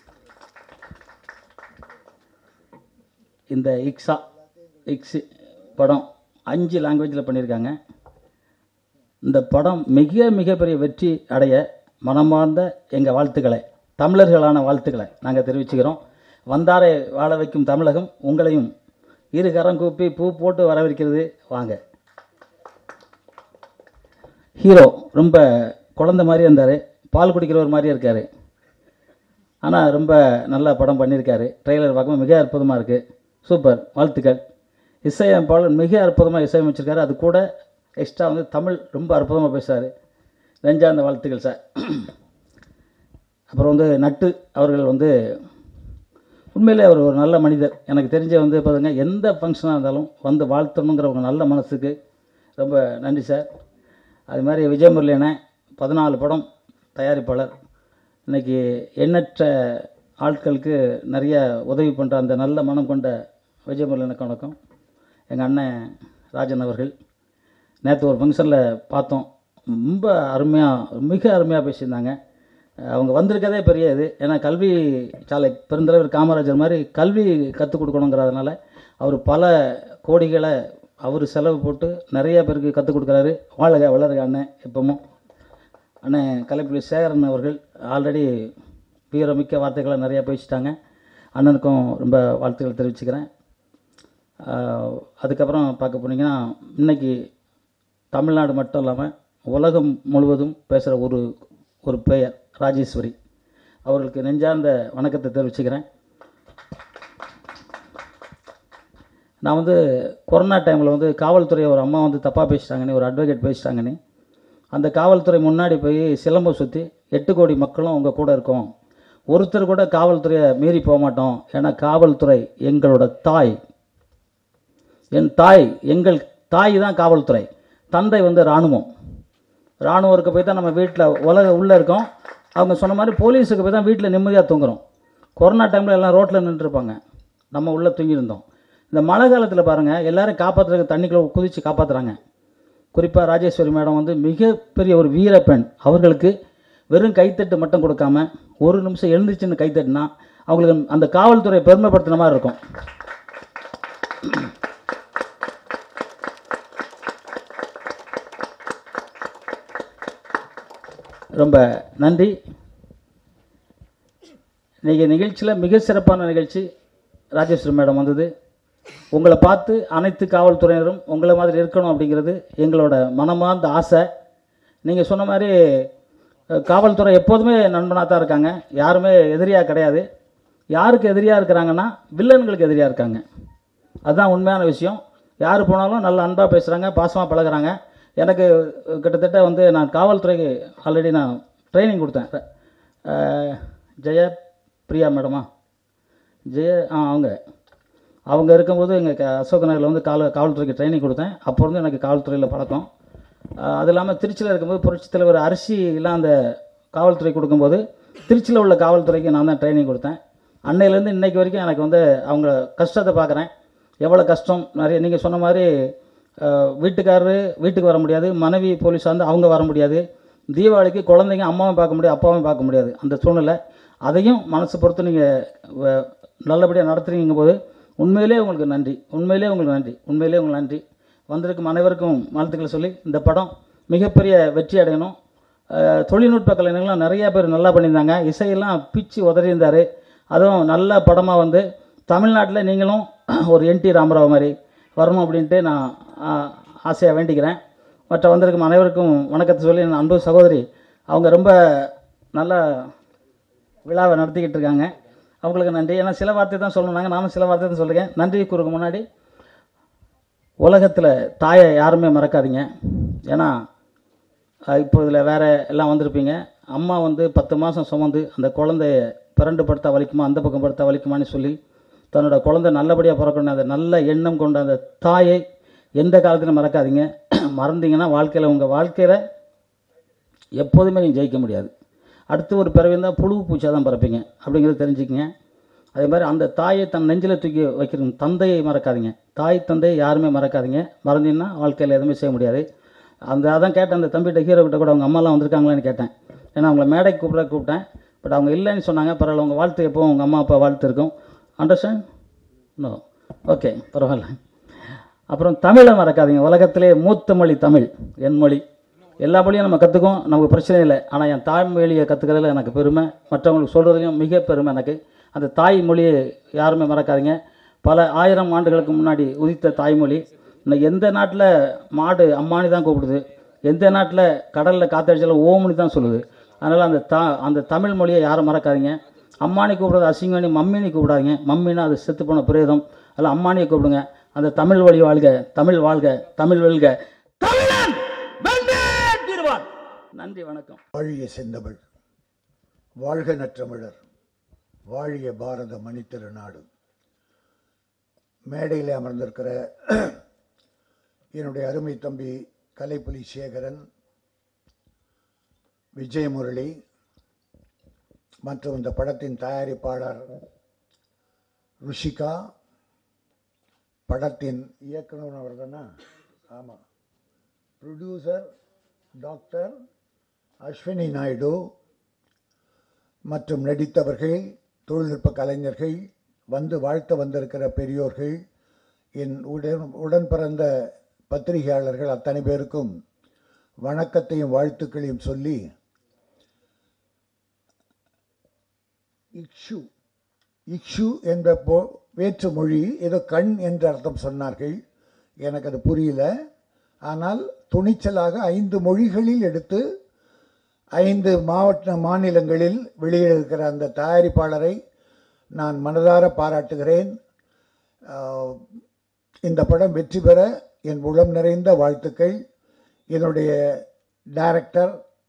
இந்த இக்ஸி படம் 5 லாங்குவேஜில் பண்ணியிருக்காங்க. இந்த படம் மிகப்பெரிய வெற்றி அடைய மனமார்ந்த எங்கள் வாழ்த்துக்களை, தமிழர்களான வாழ்த்துக்களை நாங்கள் தெரிவிச்சுக்கிறோம். வந்தாரை வாழ வைக்கும் தமிழகம் உங்களையும் இரு கரம் கூப்பி பூ போட்டு வரவேற்கிறது. வாங்க. ஹீரோ ரொம்ப குழந்தை மாதிரி இருந்தார், பால் குடிக்கிறவர் மாதிரியே இருக்கார். ஆனால் ரொம்ப நல்லா படம் பண்ணியிருக்காரு. ட்ரெய்லர் பார்க்கும்போது மிக அற்புதமாக இருக்குது. சூப்பர், வாழ்த்துக்கள். இசையமைப்பாளர் மிக அற்புதமாக இசையமைச்சிருக்காரு. அது கூட எக்ஸ்ட்ரா வந்து தமிழ் ரொம்ப அற்புதமாக பேசுகிறார். நெஞ்சார்ந்த வாழ்த்துக்கள் சார். அப்புறம் வந்து நட்டு அவர்கள் வந்து உண்மையிலே அவர் ஒரு நல்ல மனிதர். எனக்கு தெரிஞ்ச வந்து பார்த்துங்க, எந்த ஃபங்க்ஷனாக இருந்தாலும் வந்து வாழ்த்தணுங்கிற ஒரு நல்ல மனசுக்கு ரொம்ப நன்றி சார். அது மாதிரி விஜயமுரளி அண்ணன் 14 படம் தயாரிப்பாளர். இன்றைக்கி எண்ணற்ற ஆட்களுக்கு நிறைய உதவி பண்ணுற அந்த நல்ல மனம் கொண்ட விஜயமுருகனுக்கு வணக்கம். எங்கள் அண்ணன் ராஜன் அவர்கள் நேற்று ஒரு ஃபங்க்ஷனில் பார்த்தோம். ரொம்ப அருமையாக, மிக அருமையாக பேசியிருந்தாங்க. அவங்க வந்திருக்கதே பெரிய இது. ஏன்னா கல்வி சாலை பெருந்தலைவர் காமராஜர் மாதிரி கல்வி கற்றுக் கொடுக்கணுங்கிறதுனால அவர் பல கோடிகளை அவர் செலவு போட்டு நிறைய பேருக்கு கற்றுக் கொடுக்குறாரு. வாழ்க வளருக அண்ணன். எப்பவும் அண்ணன் கலைப்புலி சேகரன் அவர்கள் ஆல்ரெடி வீரமிக்க வார்த்தைகளை நிறையா பேசிட்டாங்க. அண்ணனுக்கும் ரொம்ப வாழ்த்துக்கள் தெரிவிச்சுக்கிறேன். அதுக்கப்புறம் பார்க்க போனீங்கன்னா இன்றைக்கி தமிழ்நாடு மட்டும் இல்லாமல் உலகம் முழுவதும் பேசுகிற ஒரு பெயர் ராஜேஸ்வரி அவர்களுக்கு நெஞ்சார்ந்த வணக்கத்தை தெரிவிச்சுக்கிறேன். நான் வந்து கொரோனா டைமில் வந்து காவல்துறை ஒரு அம்மா வந்து தப்பாக பேசிட்டாங்கன்னு, ஒரு அட்வொகேட் பேசிட்டாங்கன்னு, அந்த காவல்துறை முன்னாடி போய் சிலம்பம் சுற்றி 8 கோடி மக்களும் உங்கள் கூட இருக்கோம், ஒருத்தர் கூட காவல்துறையை மீறி போக மாட்டோம், ஏன்னா காவல்துறை எங்களோட தாய், என் தாய், எங்கள் தாய் தான் காவல்துறை, தந்தை வந்து இராணுவம், இராணுவருக்கு போய் தான் நம்ம வீட்டில் உள்ளே இருக்கோம். அவங்க சொன்ன மாதிரி போலீஸுக்கு போய் தான் வீட்டில் நிம்மதியாக தூங்குறோம். கொரோனா டைமில் எல்லாம் ரோட்டில் நின்றுருப்பாங்க, நம்ம உள்ளே தூங்கியிருந்தோம். இந்த மழை காலத்தில் பாருங்கள், எல்லோரும் காப்பாற்றுறதுக்கு தண்ணிக்குள்ளே குதித்து காப்பாற்றுறாங்க. குறிப்பாக ராஜேஸ்வரி மேடம் வந்து மிகப்பெரிய ஒரு வீரப்பெண். அவர்களுக்கு வெறும் கைத்தட்டு மட்டும் கொடுக்காம ஒரு நிமிஷம் எழுந்துச்சுன்னு கைத்தட்டுனா அவங்களுக்கு அந்த காவல்துறை பெருமைப்படுத்தின மாதிரி இருக்கும். ரொம்ப நன்றி. இன்றைக்கி நிகழ்ச்சியில் மிக சிறப்பான நிகழ்ச்சி. ராஜேஸ்வரி மேடம் வந்தது, உங்களை பார்த்து அனைத்து காவல்துறையினரும் உங்களை மாதிரி இருக்கணும் அப்படிங்கிறது எங்களோட மனமார்ந்த ஆசை. நீங்கள் சொன்ன மாதிரி காவல்துறை எப்போதுமே நண்பனாக தான் இருக்காங்க, யாருமே எதிரியாக கிடையாது. யாருக்கு எதிரியாக இருக்கிறாங்கன்னா வில்லன்களுக்கு எதிரியாக இருக்காங்க. அதுதான் உண்மையான விஷயம். யார் போனாலும் நல்ல அன்பாக பேசுகிறாங்க, பாசமாக பழகுறாங்க. எனக்கு கிட்டத்தட்ட வந்து நான் காவல்துறைக்கு ஆல்ரெடி நான் ட்ரைனிங் கொடுத்தேன். ஜெயப்பிரியா மேடமா அவங்க இருக்கும்போது எங்கள் அசோக் நகரில் வந்து காவல்துறைக்கு ட்ரைனிங் கொடுத்தேன். அப்போ வந்து எனக்கு காவல்துறையில் பழக்கம். அது இல்லாமல் திருச்சியில் இருக்கும்போது புரட்சித் தலைவர் அரிசிலாம் அந்த காவல்துறை கொடுக்கும்போது திருச்சியில் உள்ள காவல்துறைக்கு நான் தான் ட்ரைனிங் கொடுத்தேன். அன்னையிலேருந்து இன்றைக்கு வரைக்கும் எனக்கு வந்து அவங்க கஷ்டத்தை பார்க்குறேன். எவ்வளோ கஷ்டம் நிறைய. நீங்கள் சொன்ன மாதிரி வீட்டுக்காரரு வீட்டுக்கு வர முடியாது, மனைவி போலீஸாக வந்து அவங்க வர முடியாது, தீபாவளிக்கு குழந்தைங்க அம்மாவும் பார்க்க முடியாது, அப்பாவும் பார்க்க முடியாது, அந்த சூழ்நிலை. அதையும் மனசை பொறுத்து நீங்கள் நல்லபடியாக நடத்துறீங்கும் போது உண்மையிலே உங்களுக்கு நன்றி, உண்மையிலே உங்களுக்கு நன்றி, உண்மையிலே உங்களுக்கு நன்றி. வந்திருக்கும் அனைவருக்கும் வாழ்த்துக்களை சொல்லி இந்த படம் மிகப்பெரிய வெற்றி அடையணும். தொழில்நுட்ப கலைஞர்கள்லாம் நிறையா பேர் நல்லா பண்ணியிருந்தாங்க. இசையெல்லாம் பிச்சு உதறியிருந்தார். அதுவும் நல்ல படமாக வந்து தமிழ்நாட்டில் நீங்களும் ஒரு என்டி ராமராவ் மாதிரி வரணும் அப்படின்ட்டு நான் ஆசையாக வேண்டிக்கிறேன். மற்ற வந்திருக்கும் அனைவருக்கும் வணக்கத்தை சொல்லி என் அன்பு சகோதரி அவங்க ரொம்ப நல்ல விழாவை நடத்திக்கிட்டு இருக்காங்க. அவங்களுக்கு நன்றி. ஏன்னா சில வார்த்தை தான் சொல்லணுன்னாங்க, நானும் சில வார்த்தை தான் சொல்லுறேன். நன்றி கூறுக்கு முன்னாடி உலகத்தில் தாயை யாருமே மறக்காதீங்க. ஏன்னா இப்போ இதில் வேறு எல்லாம் வந்திருப்பீங்க. அம்மா வந்து 10 மாதம் சுமந்து அந்த குழந்தைய பிறண்டு படுத்தா வலிக்குமா, அந்த பக்கம் படுத்தா வலிக்குமான்னு சொல்லி தன்னோட குழந்தை நல்லபடியாக பிறக்கணும், அந்த நல்ல எண்ணம் கொண்ட அந்த தாயை எந்த காலத்திலும் மறக்காதீங்க. மறந்தீங்கன்னா வாழ்க்கையில் உங்கள் வாழ்க்கையில் எப்போதுமே நீங்கள் ஜெயிக்க முடியாது. அடுத்து ஒரு பிறவி இருந்தால் புழு பூச்சியாக தான் பிறப்பீங்க அப்படிங்கிறது தெரிஞ்சுக்கங்க. அதே மாதிரி அந்த தாயை தன் நெஞ்சில் தூக்கி வைக்கிற தந்தையை மறக்காதீங்க. தாய் தந்தையை யாருமே மறக்காதீங்க. மறந்தீங்கன்னா வாழ்க்கையில் எதுவுமே செய்ய முடியாது. அதான் கேட்டேன், அந்த தம்பிகிட்ட ஹீரோக்கிட்ட கூட அவங்க அம்மாலாம் வந்திருக்காங்களான்னு கேட்டேன். ஏன்னா அவங்கள மேடைக்கு கூப்பிட்டேன். பட் அவங்க இல்லைன்னு சொன்னாங்க. பரவாயில்ல, உங்கள் வாழ்த்து எப்போ உங்கள் அம்மா அப்பா வாழ்த்து இருக்கும். அண்டர்ஸ்டாண்ட்? நோ, ஓகே, பரவாயில்ல. அப்புறம் தமிழை மறக்காதீங்க. உலகத்திலே மூத்த மொழி தமிழ், என் மொழி. எல்லா மொழியும் நம்ம கற்றுக்கோம், நமக்கு பிரச்சனை இல்லை. ஆனால் என் தாய்மொழியை கற்றுக்கிறதுல எனக்கு பெருமை, மற்றவங்களுக்கு சொல்கிறதுலையும் மிக பெருமை எனக்கு. அந்த தாய்மொழியை யாருமே மறக்காதீங்க. பல 1000 ஆண்டுகளுக்கு முன்னாடி உதித்த தாய்மொழி. இன்னைக்கு எந்த நாட்டில் மாடு அம்மானி தான் கூப்பிடுது, எந்த நாட்டில் கடலில் காற்றடிச்சாலும் ஓமுனி தான் சொல்லுது. அதனால் அந்த தமிழ் மொழியை யாரும் மறக்காதீங்க. அம்மானி கூப்பிடுறது அசிங்கனி, மம்மினி கூப்பிடாதீங்க. மம்மினா அது செத்து போன பிரேதம். அதில் அம்மானியை கூப்பிடுங்க. அந்த தமிழ் வழி வாழ்க, தமிழ் வாழ்க, தமிழ் வெல்க, தமிழன் வென்றே தீர்வான். நன்றி, வணக்கம். வாழிய செந்தமிழ், வாழ்க நற்றமிழர், வாழிய பாரத மணித்திருநாடு. மேடையில் அமர்ந்திருக்கிற என்னுடைய அருமை தம்பி கலைப்புலி சேகரன், விஜயமுரளி, மற்றும் இந்த படத்தின் தயாரிப்பாளர் ருஷிகா, படத்தின் இயக்குனர் அவர் தானே, ஆமாம், ப்ரொடியூசர் டாக்டர் அஸ்வினி நாயுடு மற்றும் நடித்தவர்கள், தொழில்நுட்ப கலைஞர்கள், வந்து வாழ்த்த வந்திருக்கிற பெரியோர்கள், என் உடன் பிறந்த பத்திரிகையாளர்கள் அத்தனை பேருக்கும் வணக்கத்தையும் வாழ்த்துக்களையும் சொல்லி, இக்ஷு என்ற வேற்று மொழி ஏதோ கண் என்ற அர்த்தம் சொன்னார்கள். எனக்கு அது புரியல. ஆனால் துணிச்சலாக 5 மொழிகளில் எடுத்து 5 மாநிலங்களில் வெளியிட்டிருக்கிற அந்த தயாரிப்பாளரை நான் மனதார பாராட்டுகிறேன். இந்த படம் வெற்றி பெற என் உளம் நிறைந்த வாழ்த்துக்கள். என்னுடைய டைரக்டர்,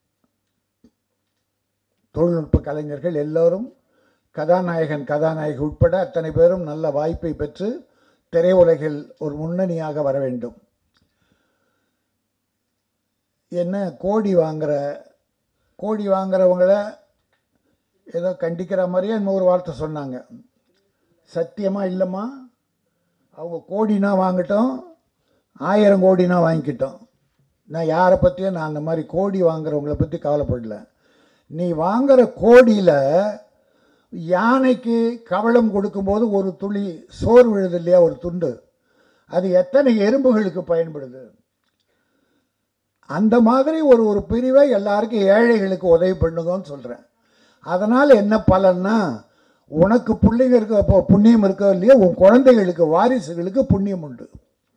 தொழில்நுட்ப கலைஞர்கள் எல்லோரும், கதாநாயகி உட்பட அத்தனை பேரும் நல்ல வாய்ப்பை பெற்று திரையுலகில் ஒரு முன்னணியாக வர வேண்டும். என்ன கோடி வாங்குறவங்கள ஏதோ கண்டிக்கிற மாதிரியே இன்னொரு வார்த்தை சொன்னாங்க. சத்தியமாக இல்லைம்மா, அவங்க கோடினா வாங்கிட்டோம், 1000 கோடினா வாங்கிக்கிட்டோம். நான் யாரை பற்றியும் நான் அந்த மாதிரி கோடி வாங்குறவங்கள பற்றி கவலைப்படல. நீ வாங்குற கோடியில் யானைக்கு கவளம் கொடுக்கும்போது ஒரு துளி சோறு விழுது இல்லையா, ஒரு துண்டு, அது எத்தனை எறும்புகளுக்கு பயன்படுது. அந்த மாதிரி ஒரு பிரிவை எல்லாருக்கும், ஏழைகளுக்கு உதவி பண்ணுங்கன்னு சொல்கிறேன். அதனால் என்ன பலன்னா, உனக்கு பிள்ளைங்க இருக்க புண்ணியம் இருக்கோ இல்லையா, உன் குழந்தைகளுக்கு வாரிசுகளுக்கு புண்ணியம் உண்டு.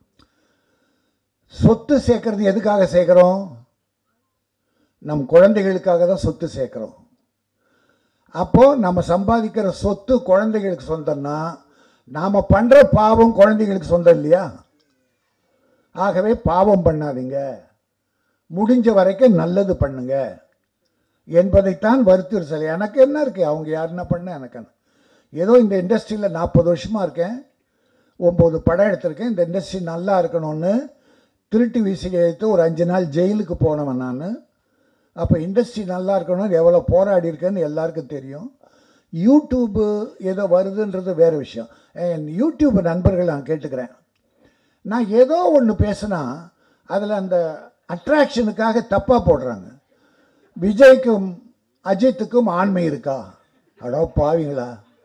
சொத்து சேர்க்கறது எதுக்காக சேர்க்குறோம்? நம் குழந்தைகளுக்காக தான் சொத்து சேர்க்குறோம். அப்போது நம்ம சம்பாதிக்கிற சொத்து குழந்தைகளுக்கு சொந்தம்னா, நாம் பண்ணுற பாவம் குழந்தைகளுக்கு சொந்தம் இல்லையா? ஆகவே பாவம் பண்ணாதீங்க, முடிஞ்ச வரைக்கும் நல்லது பண்ணுங்க என்பதைத்தான் வற்புறுத்தல். எனக்கு என்ன இருக்குது, அவங்க யாருன்னா பண்ண எனக்கு ஏதோ இந்த இண்டஸ்ட்ரியில் 40 வருஷமாக இருக்கேன், 9 படம் எடுத்திருக்கேன். இந்த இண்டஸ்ட்ரி நல்லா இருக்கணும்னு திருட்டு வீசிகை எடுத்து ஒரு 5 நாள் ஜெயிலுக்கு போனவன் நான். அப்போ இண்டஸ்ட்ரி நல்லா இருக்கணும்னு எவ்வளோ போராடி இருக்கேன்னு எல்லாருக்கும் தெரியும். யூடியூப்பு ஏதோ வருதுன்றது வேறு விஷயம். என் யூடியூப் நண்பர்கள் நான் கேட்டுக்கிறேன், நான் ஏதோ ஒன்று பேசினா அதில் அந்த அட்ராக்ஷனுக்காக தப்பாக போடுறாங்க. விஜய்க்கும் அஜித்துக்கும் ஆண்மை இருக்கா? அடோ பாவீங்களா,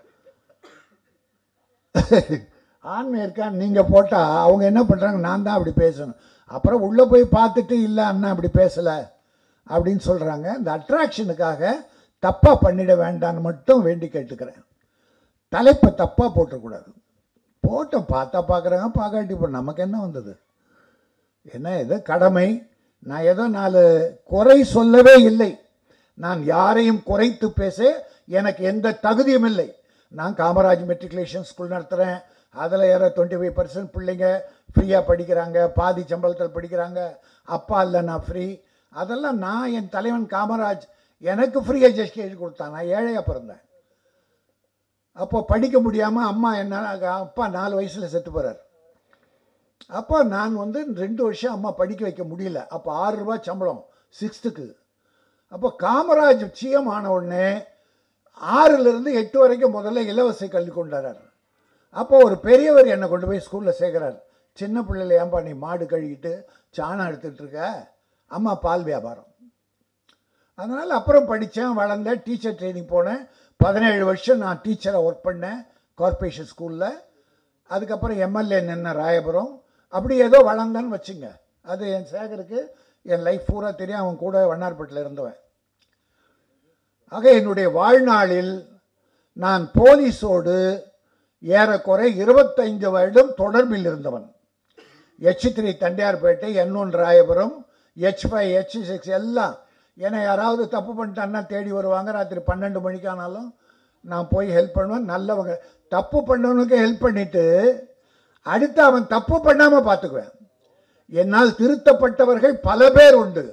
ஆண்மை இருக்கான்னு நீங்கள் போட்டால் அவங்க என்ன பண்ணுறாங்க, நான் தான் அப்படி பேசணும். அப்புறம் உள்ளே போய் பார்த்துட்டு இல்லை அண்ணா அப்படி பேசலை அப்படின்னு சொல்கிறாங்க. இந்த அட்ராக்ஷனுக்காக தப்பாக பண்ணிட வேண்டான்னு மட்டும் வேண்டி கேட்டுக்கிறேன். தலைப்பை தப்பாக போட்டக்கூடாது. போட்டோம், பார்த்தா பார்க்குறாங்க, பார்க்காட்டி இப்போ நமக்கு என்ன வந்தது, என்ன இது கடமை. நான் ஏதோ 4 குறை சொல்லவே இல்லை. நான் யாரையும் குறைத்து பேச எனக்கு எந்த தகுதியும் இல்லை. நான் காமராஜ் மெட்ரிகுலேஷன் ஸ்கூல் நடத்துகிறேன். அதில் யாரோ 25% பிள்ளைங்க ஃப்ரீயாக படிக்கிறாங்க, பாதி சம்பளத்தில் படிக்கிறாங்க. அப்பா இல்லை, நான் ஃப்ரீ. அதெல்லாம் நான், என் தலைவன் காமராஜ் எனக்கு ஃப்ரீ எஜுகேஷன் கொடுத்தான். நான் ஏழையாக பிறந்தேன். அப்போ படிக்க முடியாமல் அம்மா என்ன, அப்பா 4 வயசில் செத்து போகிறார். அப்போ நான் 2 வருஷம் அம்மா படிக்க வைக்க முடியல. அப்போ 6 ரூபா சம்பளம் 6th. அப்போ காமராஜ் சிஎம் ஆன உடனே 6லிருந்து 8 வரைக்கும் முதல்ல இலவச கல்வி கொண்டாடுறார். அப்போ ஒரு பெரியவர் என்னை கொண்டு போய் ஸ்கூலில் சேர்க்குறார். சின்ன பிள்ளைல ஏன்பா நீ மாடு கழுவிட்டு சாணம் எடுத்துகிட்டு இருக்க, அம்மா பால் வியாபாரம். அதனால் அப்புறம் படித்தேன், வளர்ந்தேன், டீச்சர் ட்ரைனிங் போனேன். 17 வருஷம் நான் டீச்சராக ஒர்க் பண்ணேன் கார்ப்பரேஷன் ஸ்கூலில். அதுக்கப்புறம் எம்எல்ஏ நின்ன ராயபுரம். அப்படி ஏதோ வளர்ந்தேன்னு வச்சுங்க. அது என் சேகருக்கு என் லைஃப் பூரா தெரியும். அவன் கூட வண்ணார்பேட்டில் இருந்தவன். ஆக என்னுடைய வாழ்நாளில் நான் போலீஸோடு ஏறக்குறை 25 வருடம் தொடர்பில் இருந்தவன். H3 Tondiarpet, N1 Royapuram, H5 H6 எல்லாம். ஏன்னா யாராவது தப்பு பண்ணிட்டான்னா தேடி வருவாங்க. ராத்திரி 12 மணிக்கானாலும் நான் போய் ஹெல்ப் பண்ணுவேன். நல்லவங்க தப்பு பண்ணவனுக்கு ஹெல்ப் பண்ணிவிட்டு அடுத்து அவன் தப்பு பண்ணாமல் பார்த்துக்குவேன். என்னால் திருத்தப்பட்டவர்கள் பல பேர் உண்டு.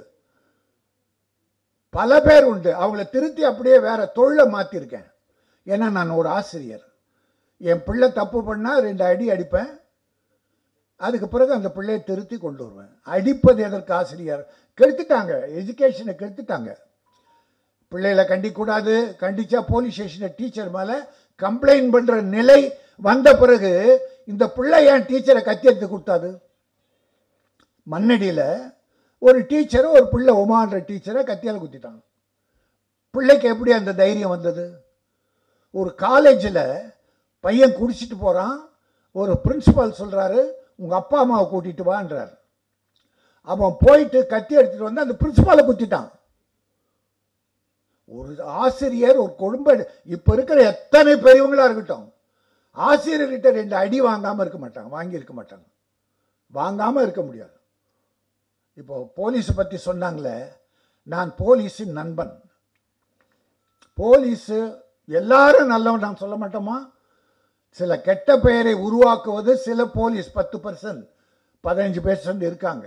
அவங்கள திருத்தி அப்படியே வேற தொழிலை மாற்றிருக்கேன். ஏன்னா நான் ஒரு ஆசிரியர். என் பிள்ளை தப்பு பண்ணால் 2 அடி அடிப்பேன். அதுக்கு பிறகு அந்த பிள்ளையை திருத்தி கொண்டு வருவேன். அடிப்பது எதற்கு? ஆசிரியர் கெடுத்துட்டாங்க, எஜுகேஷனை கெடுத்துட்டாங்க. பிள்ளைகளை கண்டிக்கூடாது, கண்டிச்சா போலீஸ் ஸ்டேஷனில் டீச்சர் மேலே கம்ப்ளைண்ட் பண்ணுற நிலை வந்த பிறகு இந்த பிள்ளை ஏன் டீச்சரை கத்தி எடுத்து கொடுத்தாது? மண்ணடியில் ஒரு டீச்சரை, ஒரு பிள்ளை உமான்ற டீச்சரை கத்தியால் குத்திட்டாங்க. பிள்ளைக்கு எப்படி அந்த தைரியம் வந்தது? ஒரு காலேஜில் பையன் குடிச்சிட்டு போகிறான், ஒரு பிரின்சிபால் சொல்கிறாரு உங்கள் அப்பா அம்மாவை கூட்டிகிட்டு வான்றார். அவன் போயிட்டு கத்தி எடுத்துகிட்டு வந்து அந்த பிரின்சிபாலை குத்திட்டான். ஒரு ஆசிரியர், ஒரு குடும்ப, இப்போ இருக்கிற எத்தனை பெரியவங்களாக இருக்கட்டும், ஆசிரியர்கிட்ட 2 அடி வாங்காமல் இருக்க மாட்டாங்க, வாங்கியிருக்க மாட்டாங்க, வாங்காமல் இருக்க முடியாது. இப்போ போலீஸை பற்றி சொன்னாங்களே, நான் போலீஸின் நண்பன். போலீஸு எல்லாரும் நல்லவன் நான் சொல்ல மாட்டோமா? சில கெட்ட பெயரை உருவாக்குவது சில போலீஸ் 10% 15% இருக்காங்க.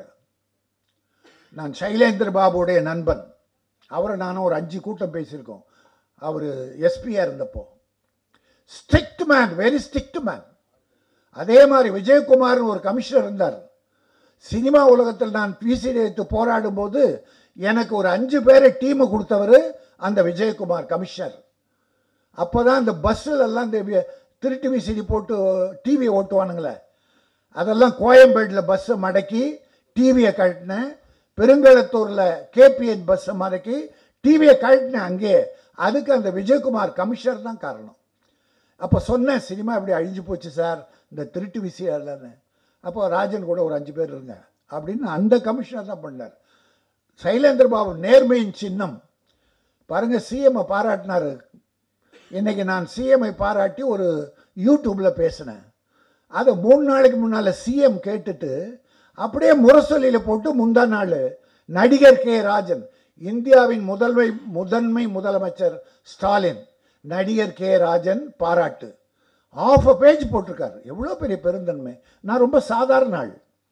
நான் சைலேந்திர பாபுடைய நண்பன். அவரை நானும் ஒரு 5 கூட்டம் பேசியிருக்கோம். அவர் எஸ்பியாக இருந்தப்போ strict man, very strict man. அதே மாதிரி விஜயகுமார்னு ஒரு கமிஷனர் இருந்தார். சினிமா உலகத்தில் நான் பிசிடி எடுத்து போராடும் போது எனக்கு ஒரு 5 பேரை டீமை கொடுத்தவர் அந்த விஜயகுமார் கமிஷனர். அப்போ தான் இந்த பஸ்ஸில் எல்லாம் இந்த திருட்டு விசிடி போட்டு டிவியை ஓட்டுவானுங்களே, அதெல்லாம் கோயம்பேட்டில் பஸ்ஸை மடக்கி டிவியை கழட்டினேன். பெருங்கலத்தூரில் கேபிஎன் பஸ்ஸை மடக்கி டிவியை கழட்டினேன் அங்கேயே. அதுக்கு அந்த விஜயகுமார் கமிஷனர் தான் காரணம். அப்போ சொன்னேன், சினிமா இப்படி அழிஞ்சு போச்சு சார் இந்த திருட்டு விசியாலன்னு. அப்போ ராஜன் கூட ஒரு 5 பேர் இருங்க அப்படின்னு அந்த கமிஷனர் தான் பண்ணார். சைலேந்திர பாபு நேர்மையின் சின்னம் பாருங்க, சிஎம்ஐ பாராட்டினார். இன்னைக்கு நான் சிஎம்ஐ பாராட்டி ஒரு யூடியூப்பில் பேசினேன். அதை 3 நாளைக்கு முன்னால் சிஎம் கேட்டுட்டு அப்படியே முரசொலியில் போட்டு முந்தா நாள் நடிகர் கே ராஜன், இந்தியாவின் முதன்மை முதலமைச்சர் ஸ்டாலின், நடிகர் கே ராஜன் பாராட்டு, ½ பேஜ் போட்டிருக்காரு. எவ்வளோ பெரிய பெருந்தன்மை. நான் ரொம்ப சாதாரண ஆள்.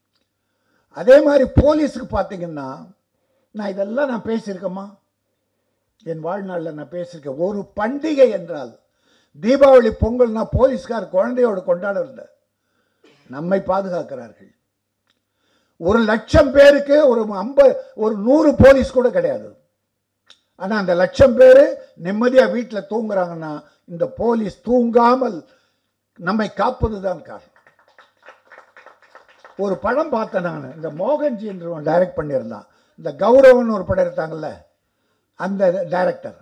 அதே மாதிரி போலீஸுக்கு பார்த்தீங்கன்னா, நான் இதெல்லாம் நான் பேசியிருக்கேம்மா, என் வாழ்நாளில் நான் பேசியிருக்கேன். ஒரு பண்டிகை என்றால் தீபாவளி, பொங்கல்னா போலீஸ்கார் குழந்தையோடு கொண்டாடவில்லை, நம்மை பாதுகாக்கிறார்கள். 1,00,000 பேருக்கு ஒரு 100 போலீஸ் கூட கிடையாது. ஆனால் அந்த 1,00,000 பேர் நிம்மதியாக வீட்டில் தூங்குறாங்கன்னா இந்த போலீஸ் தூங்காமல் நம்மை காப்பது தான் காரணம். ஒரு படம் பார்த்தேன் நான், இந்த மோகன்ஜி என்று டைரக்ட் பண்ணியிருந்தான். இந்த கௌரவன் ஒரு படம் எடுத்தாங்கல்ல, அந்த டைரக்டர்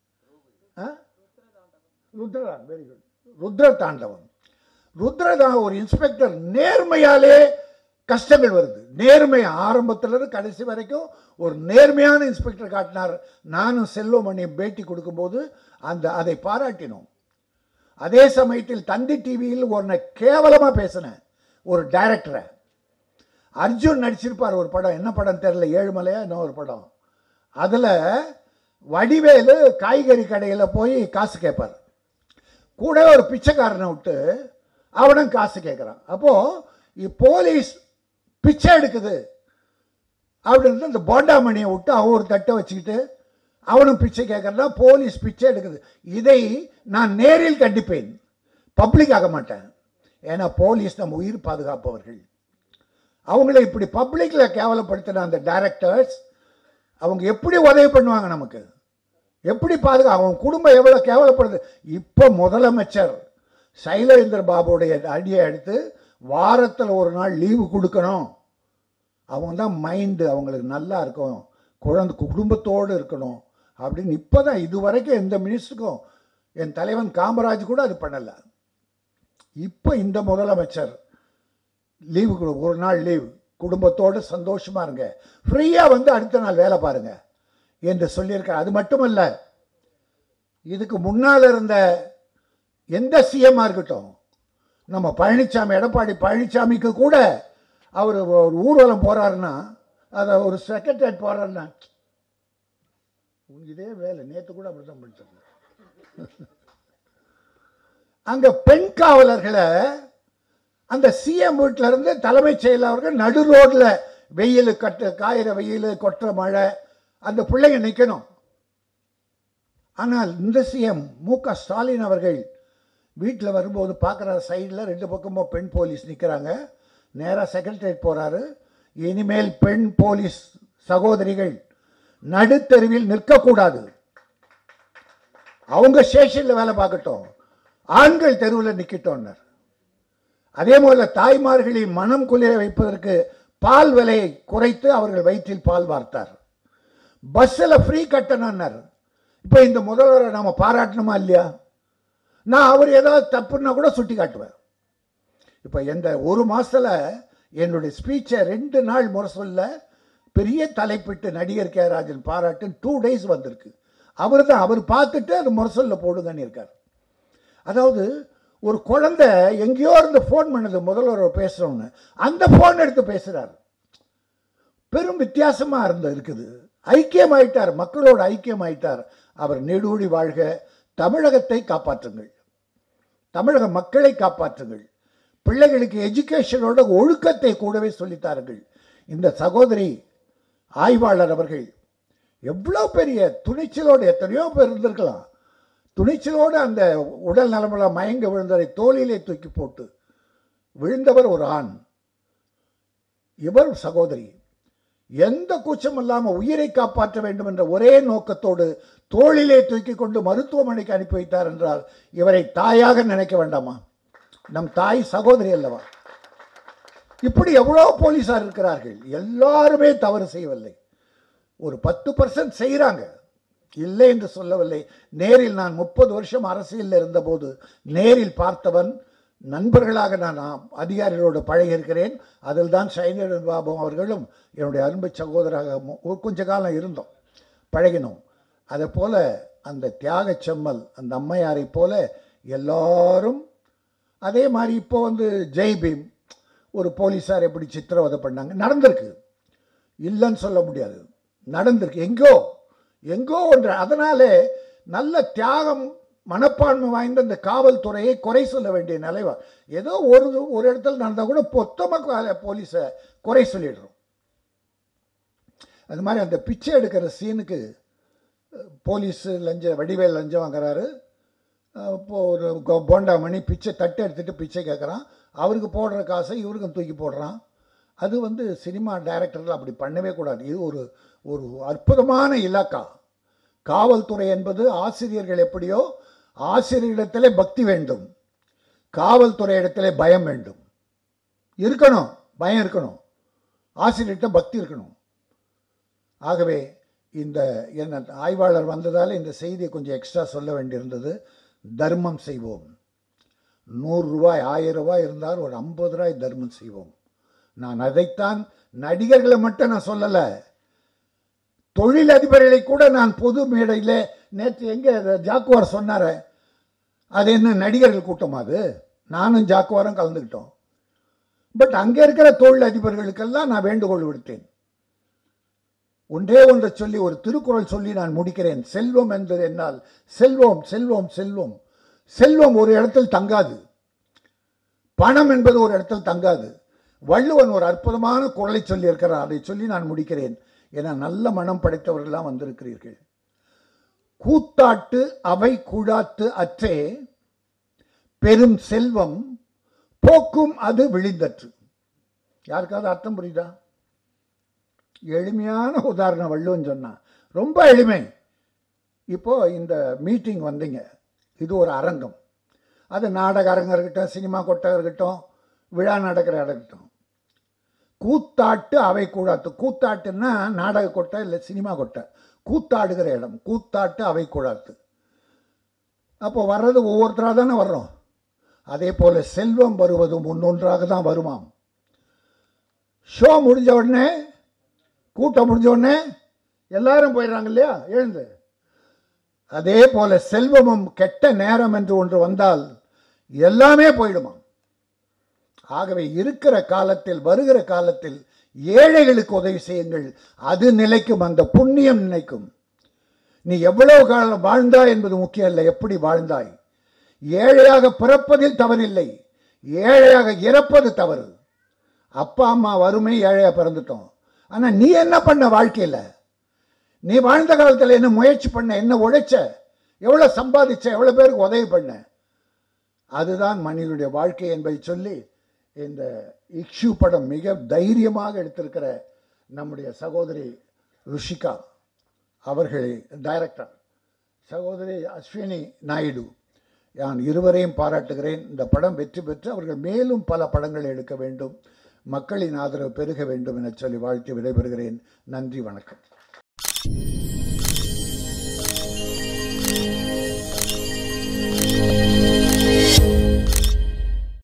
ருத்ரதான், வெரி குட், ருத்ர தாண்டவன். ருத்ரதான் ஒரு இன்ஸ்பெக்டர், நேர்மையாலே கஷ்டங்கள் வருது. நேர்மை ஆரம்பத்திலிருந்து கடைசி வரைக்கும் ஒரு நேர்மையான இன்ஸ்பெக்டர் காட்டினார். நானும் செல்வமணி பேட்டி கொடுக்கும்போது அதை பாராட்டினோம். அதே சமயத்தில் தந்தி டிவியில் ஒரு கேவலமாக பேசினேன் ஒரு டைரக்டரை. அர்ஜுன் நடிச்சிருப்பார் ஒரு படம், என்ன படம் தெரியல, ஏழுமலையா இன்னும் ஒரு படம். அதில் வடிவேலு காய்கறி கடையில் போய் காசு கேட்பார். கூட ஒரு பிச்சைக்காரனை விட்டு அவனும் காசு கேட்குறான். அப்போது போலீஸ் பிச்சை எடுக்குது அப்படின்னு இந்த போண்டாமணியை விட்டு அவன் ஒரு தட்டை வச்சுக்கிட்டு அவனும் பிச்சை கேட்கறதா, போலீஸ் பிச்சை எடுக்குது. இதை நான் நேரில் கண்டிப்பேன், பப்ளிக் ஆக மாட்டேன். ஏன்னா போலீஸ் நம்ம உயிர் பாதுகாப்பவர்கள். அவங்கள இப்படி பப்ளிக்கில் கேவலப்படுத்தின அந்த டைரக்டர்ஸ் அவங்க எப்படி உதவி பண்ணுவாங்க நமக்கு? எப்படி அவங்க குடும்பம் எவ்வளோ கேவலப்படுது? இப்போ முதலமைச்சர் சைலேந்திர பாபுடைய அடியை எடுத்து வாரத்தில் ஒரு நாள் லீவு கொடுக்கணும். அவங்க தான் மைண்டு அவங்களுக்கு நல்லா இருக்கும், குடும்பத்தோடு இருக்கணும் அப்படின்னு. இப்போ தான் இதுவரைக்கும் எந்த மினிஸ்டருக்கும், என் தலைவன் காமராஜ் கூட அது பண்ணலை. இப்போ இந்த முதலமைச்சர் லீவு கொடு, ஒரு நாள் லீவ், குடும்பத்தோடு சந்தோஷமாக இருங்க, ஃப்ரீயாக வந்து அடுத்த நாள் வேலை பாருங்க என்று சொல்லியிருக்கார். அது மட்டுமல்ல, இதுக்கு முன்னால் இருந்த எந்த சிஎம்மாக இருக்கட்டும், நம்ம பழனிசாமி, எடப்பாடி பழனிசாமிக்கு கூட அவர் ஒரு ஊர்வலம் போகிறாருன்னா, அதை ஒரு செக்ரட்டரியேட் போகிறாருன்னா, இதே வேலை நேற்று கூட அப்படி தான் பண்ணிட்டு அங்கே பெண் காவலர்களை அந்த சிஎம் வீட்டில் இருந்து தலைமைச் செயலாளர்கள் நடு ரோட்டில் வெயில் காயிற வெயில், கொட்டுற மழை, அந்த பிள்ளைங்க நிற்கணும். ஆனால் இந்த சிஎம் மு.க. ஸ்டாலின் அவர்கள் வீட்டில் வரும்போது பார்க்குற சைடில் 2 பக்கமும் பெண் போலீஸ் நிற்கிறாங்க. நேராக செக்ரட்டரியேட் போகிறாரு. இனிமேல் பெண் போலீஸ் சகோதரிகள் நடுத்தெருவில் நிற்கக்கூடாது. அவங்க ஸ்டேஷனில் வேலை பார்க்கட்டும், ஆண்கள் தெருவில் நிற்கட்டோன்னார். அதே போல தாய்மார்களின் மனம் குளிர வைப்பதற்கு பால் விலையை குறைத்து அவர்கள் வயிற்றில் பால் வார்த்தார். பஸ்ஸில் ஃப்ரீ கட்டணம்னார். இப்போ இந்த முதல்வரை நாம் பாராட்டணுமா இல்லையா? நான் அவர் ஏதாவது தப்புன்னா கூட சுட்டி காட்டுவேன். இப்போ இந்த ஒரு மாதத்தில் என்னுடைய ஸ்பீச்சை 2 நாள் முரசொல்ல பெரிய தலைப்பிட்டு நடிகர் கே ராஜன் பாராட்டு 2 days வந்திருக்கு. அவர் பார்த்துட்டு அது முரசொல்ல போடுங்கன்னு இருக்கார். அதாவது ஒரு குழந்தை எங்கேயோ இருந்து ஃபோன் பண்ணது முதல்வர் பேசுகிறோன்னு, அந்த ஃபோன் எடுத்து பேசுகிறார். பெரும் வித்தியாசமாக இருக்குது. ஐக்கியமாயிட்டார், மக்களோட ஐக்கியமாயிட்டார். அவர் நெடுவழி வாழ்க. தமிழகத்தை காப்பாற்றுங்கள், தமிழக மக்களை காப்பாற்றுங்கள். பிள்ளைகளுக்கு எஜுகேஷனோட ஒழுக்கத்தை கூடவே சொல்லித்தார்கள். இந்த சகோதரி ஆய்வாளர் அவர்கள் எவ்வளோ பெரிய துணிச்சலோடு, எத்தனையோ பேர் இருந்திருக்கலாம், துணிச்சலோடு அந்த உடல் நலமுள்ள மயங்க விழுந்ததை தோளிலே தூக்கி போட்டு விழுந்தவர் ஒரு ஆண். இவர் சகோதரி எந்த கூச்சம் இல்லாமல் உயிரை காப்பாற்ற வேண்டும் என்ற ஒரே நோக்கத்தோடு தோளிலே தூக்கி கொண்டு மருத்துவமனைக்கு அனுப்பி வைத்தார் என்றால் இவரை தாயாக நினைக்க வேண்டாமா? நம் தாய் சகோதரி அல்லவா? இப்படி எவ்வளோ போலீசார் இருக்கிறார்கள். எல்லாருமே தவறு செய்யவில்லை. ஒரு 10% செய்கிறாங்க, இல்லை என்று சொல்லவில்லை. நேரில் நான் 30 வருஷம் அரசியலில் இருந்தபோது நேரில் பார்த்தவன், நண்பர்களாக நான் அதிகாரிகளோடு பழகியிருக்கிறேன். அதில் தான் சைனியன் பாபு அவர்களும் என்னுடைய அன்பு சகோதராக கொஞ்ச காலம் இருந்தோம், பழகினோம். அதை போல அந்த தியாக செம்மல் அந்த அம்மையாரை போல எல்லாரும் அதே மாதிரி. இப்போ ஜெய் பீம் ஒரு போலீஸார் எப்படி சித்திரவதை பண்ணாங்க, நடந்திருக்கு, இல்லைன்னு சொல்ல முடியாது, நடந்திருக்கு. எங்கோ ஒன்று. அதனாலே நல்ல தியாகம் மனப்பான்மை வாய்ந்த இந்த காவல்துறையை குறை சொல்ல வேண்டிய நிலைவா. ஏதோ ஒரு இடத்துல நடந்தால் கூட மொத்தமாக போலீஸை குறை சொல்லிடுறோம். அது மாதிரி அந்த பிச்சை எடுக்கிற சீனுக்கு போலீஸு வடிவேல் லஞ்சம் வாங்குறாரு. இப்போது ஒரு போண்டாமணி பிச்சை தட்டு எடுத்துகிட்டு பிச்சை கேட்குறான். அவருக்கு போடுற காசை இவருக்கும் தூக்கி போடுறான். அது சினிமா டைரக்டர்கள் அப்படி பண்ணவே கூடாது. இது ஒரு அற்புதமான இலாக்கா. காவல்துறை என்பது ஆசிரியர்கள் எப்படியோ ஆசிரியரிடத்திலே பக்தி வேண்டும், காவல்துறை இடத்திலே பயம் வேண்டும். இருக்கணும், பயம் இருக்கணும், ஆசிரியர்கிட்ட பக்தி இருக்கணும். ஆகவே இந்த என்ன ஆய்வாளர் வந்ததால் இந்த செய்தியை கொஞ்சம் எக்ஸ்ட்ரா சொல்ல வேண்டியிருந்தது. தர்மம் செய்வோம். 100 ரூபாய் 1000 ரூபாய் இருந்தால் ஒரு 50 ரூபாய் தர்மம் செய்வோம். நான் அதைத்தான் நடிகர்களை மட்டும் நான் சொல்லலை, தொழிலதிபர்களை கூட நான் பொது மேடையில் நேற்று எங்கே ஜாக்குவார் சொன்னார, அது என்ன நடிகர்கள் கூட்டம்? அது நானும் ஜாக்குவாரும் கலந்துக்கிட்டோம். பட் அங்கே இருக்கிற தொழிலதிபர்களுக்கெல்லாம் நான் வேண்டுகோள் விடுத்தேன். ஒன்றே ஒன்றை சொல்லி ஒரு திருக்குறள் சொல்லி நான் முடிக்கிறேன். செல்வம் என்பது என்னால் செல்வம் செல்வம் செல்வம் செல்வம் ஒரு இடத்தில் தங்காது, பணம் என்பது ஒரு இடத்தில் தங்காது. வள்ளுவன் ஒரு அற்புதமான குறளை சொல்லி இருக்கிறார், அதை சொல்லி நான் முடிக்கிறேன். என நல்ல மனம் படைத்தவர்கள்லாம் வந்திருக்கிறீர்கள். கூத்தாட்டு அவை கூழாத்து அற்றே பெரும் செல்வம் போக்கும் அது விழிந்தற்று. யாருக்காவது அர்த்தம் புரியுதா? எளிமையான உதாரணம் வள்ளுவன் சொன்னா, ரொம்ப எளிமை. இப்போ இந்த மீட்டிங் வந்தீங்க, இது ஒரு அரங்கம். அது நாடக அரங்கம் இருக்கட்டும், சினிமா கொட்டகம் இருக்கட்டும், விழா நடக்கிற இடம் இருக்கட்டும். கூத்தாட்டு அவை கூழாத்து. கூத்தாட்டுன்னா நாடக கொட்டை இல்லை சினிமா கொட்டை, கூத்தாடுகிற இடம். கூத்தாட்டு அவை கூழாத்து. அப்போ வர்றது ஒவ்வொருத்தராக தானே வர்றோம். அதே போல செல்வம் வருவதும் ஒன்றொன்றாக தான் வருமாம். ஷோ முடிஞ்ச உடனே, கூட்டம் முடிஞ்ச உடனே எல்லாரும் போயிடுறாங்க இல்லையா எழுந்து. அதே போல செல்வமும் கெட்ட நேரம் என்று ஒன்று வந்தால் எல்லாமே போயிடுமா. ஆகவே இருக்கிற காலத்தில், வருகிற காலத்தில் ஏழைகளுக்கு உதவி செய்யுங்கள். அது நிலைக்கும், அந்த புண்ணியம் நிலைக்கும். நீ எவ்வளவு காலம் வாழ்ந்தாய் என்பது முக்கியம் இல்லை, எப்படி வாழ்ந்தாய். ஏழையாக பிறப்பதில் தவறில்லை, ஏழையாக இறப்பது தவறு. அப்பா அம்மா வறுமை, ஏழையா பிறந்துட்டோம். ஆனால் நீ என்ன பண்ண வாழ்க்கையில்? நீ வாழ்ந்த காலத்தில் என்ன முயற்சி பண்ண, என்ன உழைச்ச, எவ்வளோ சம்பாதிச்ச, எவ்வளோ பேருக்கு உதவி பண்ண. அதுதான் மனிதனுடைய வாழ்க்கை என்பதை சொல்லி இந்த இக்ஷு படம் மிக தைரியமாக எடுத்திருக்கிற நம்முடைய சகோதரி ருஷிகா அவர்களை, டைரக்டர் சகோதரி அஸ்வினி நாயுடு, நான் இருவரையும் பாராட்டுகிறேன். இந்த படம் வெற்றி பெற்று அவர்கள் மேலும் பல படங்கள் எடுக்க வேண்டும், மக்களின் ஆதரவு பெருக வேண்டும் என சொல்லி வாழ்த்து விடைபெறுகிறேன். நன்றி, வணக்கம்.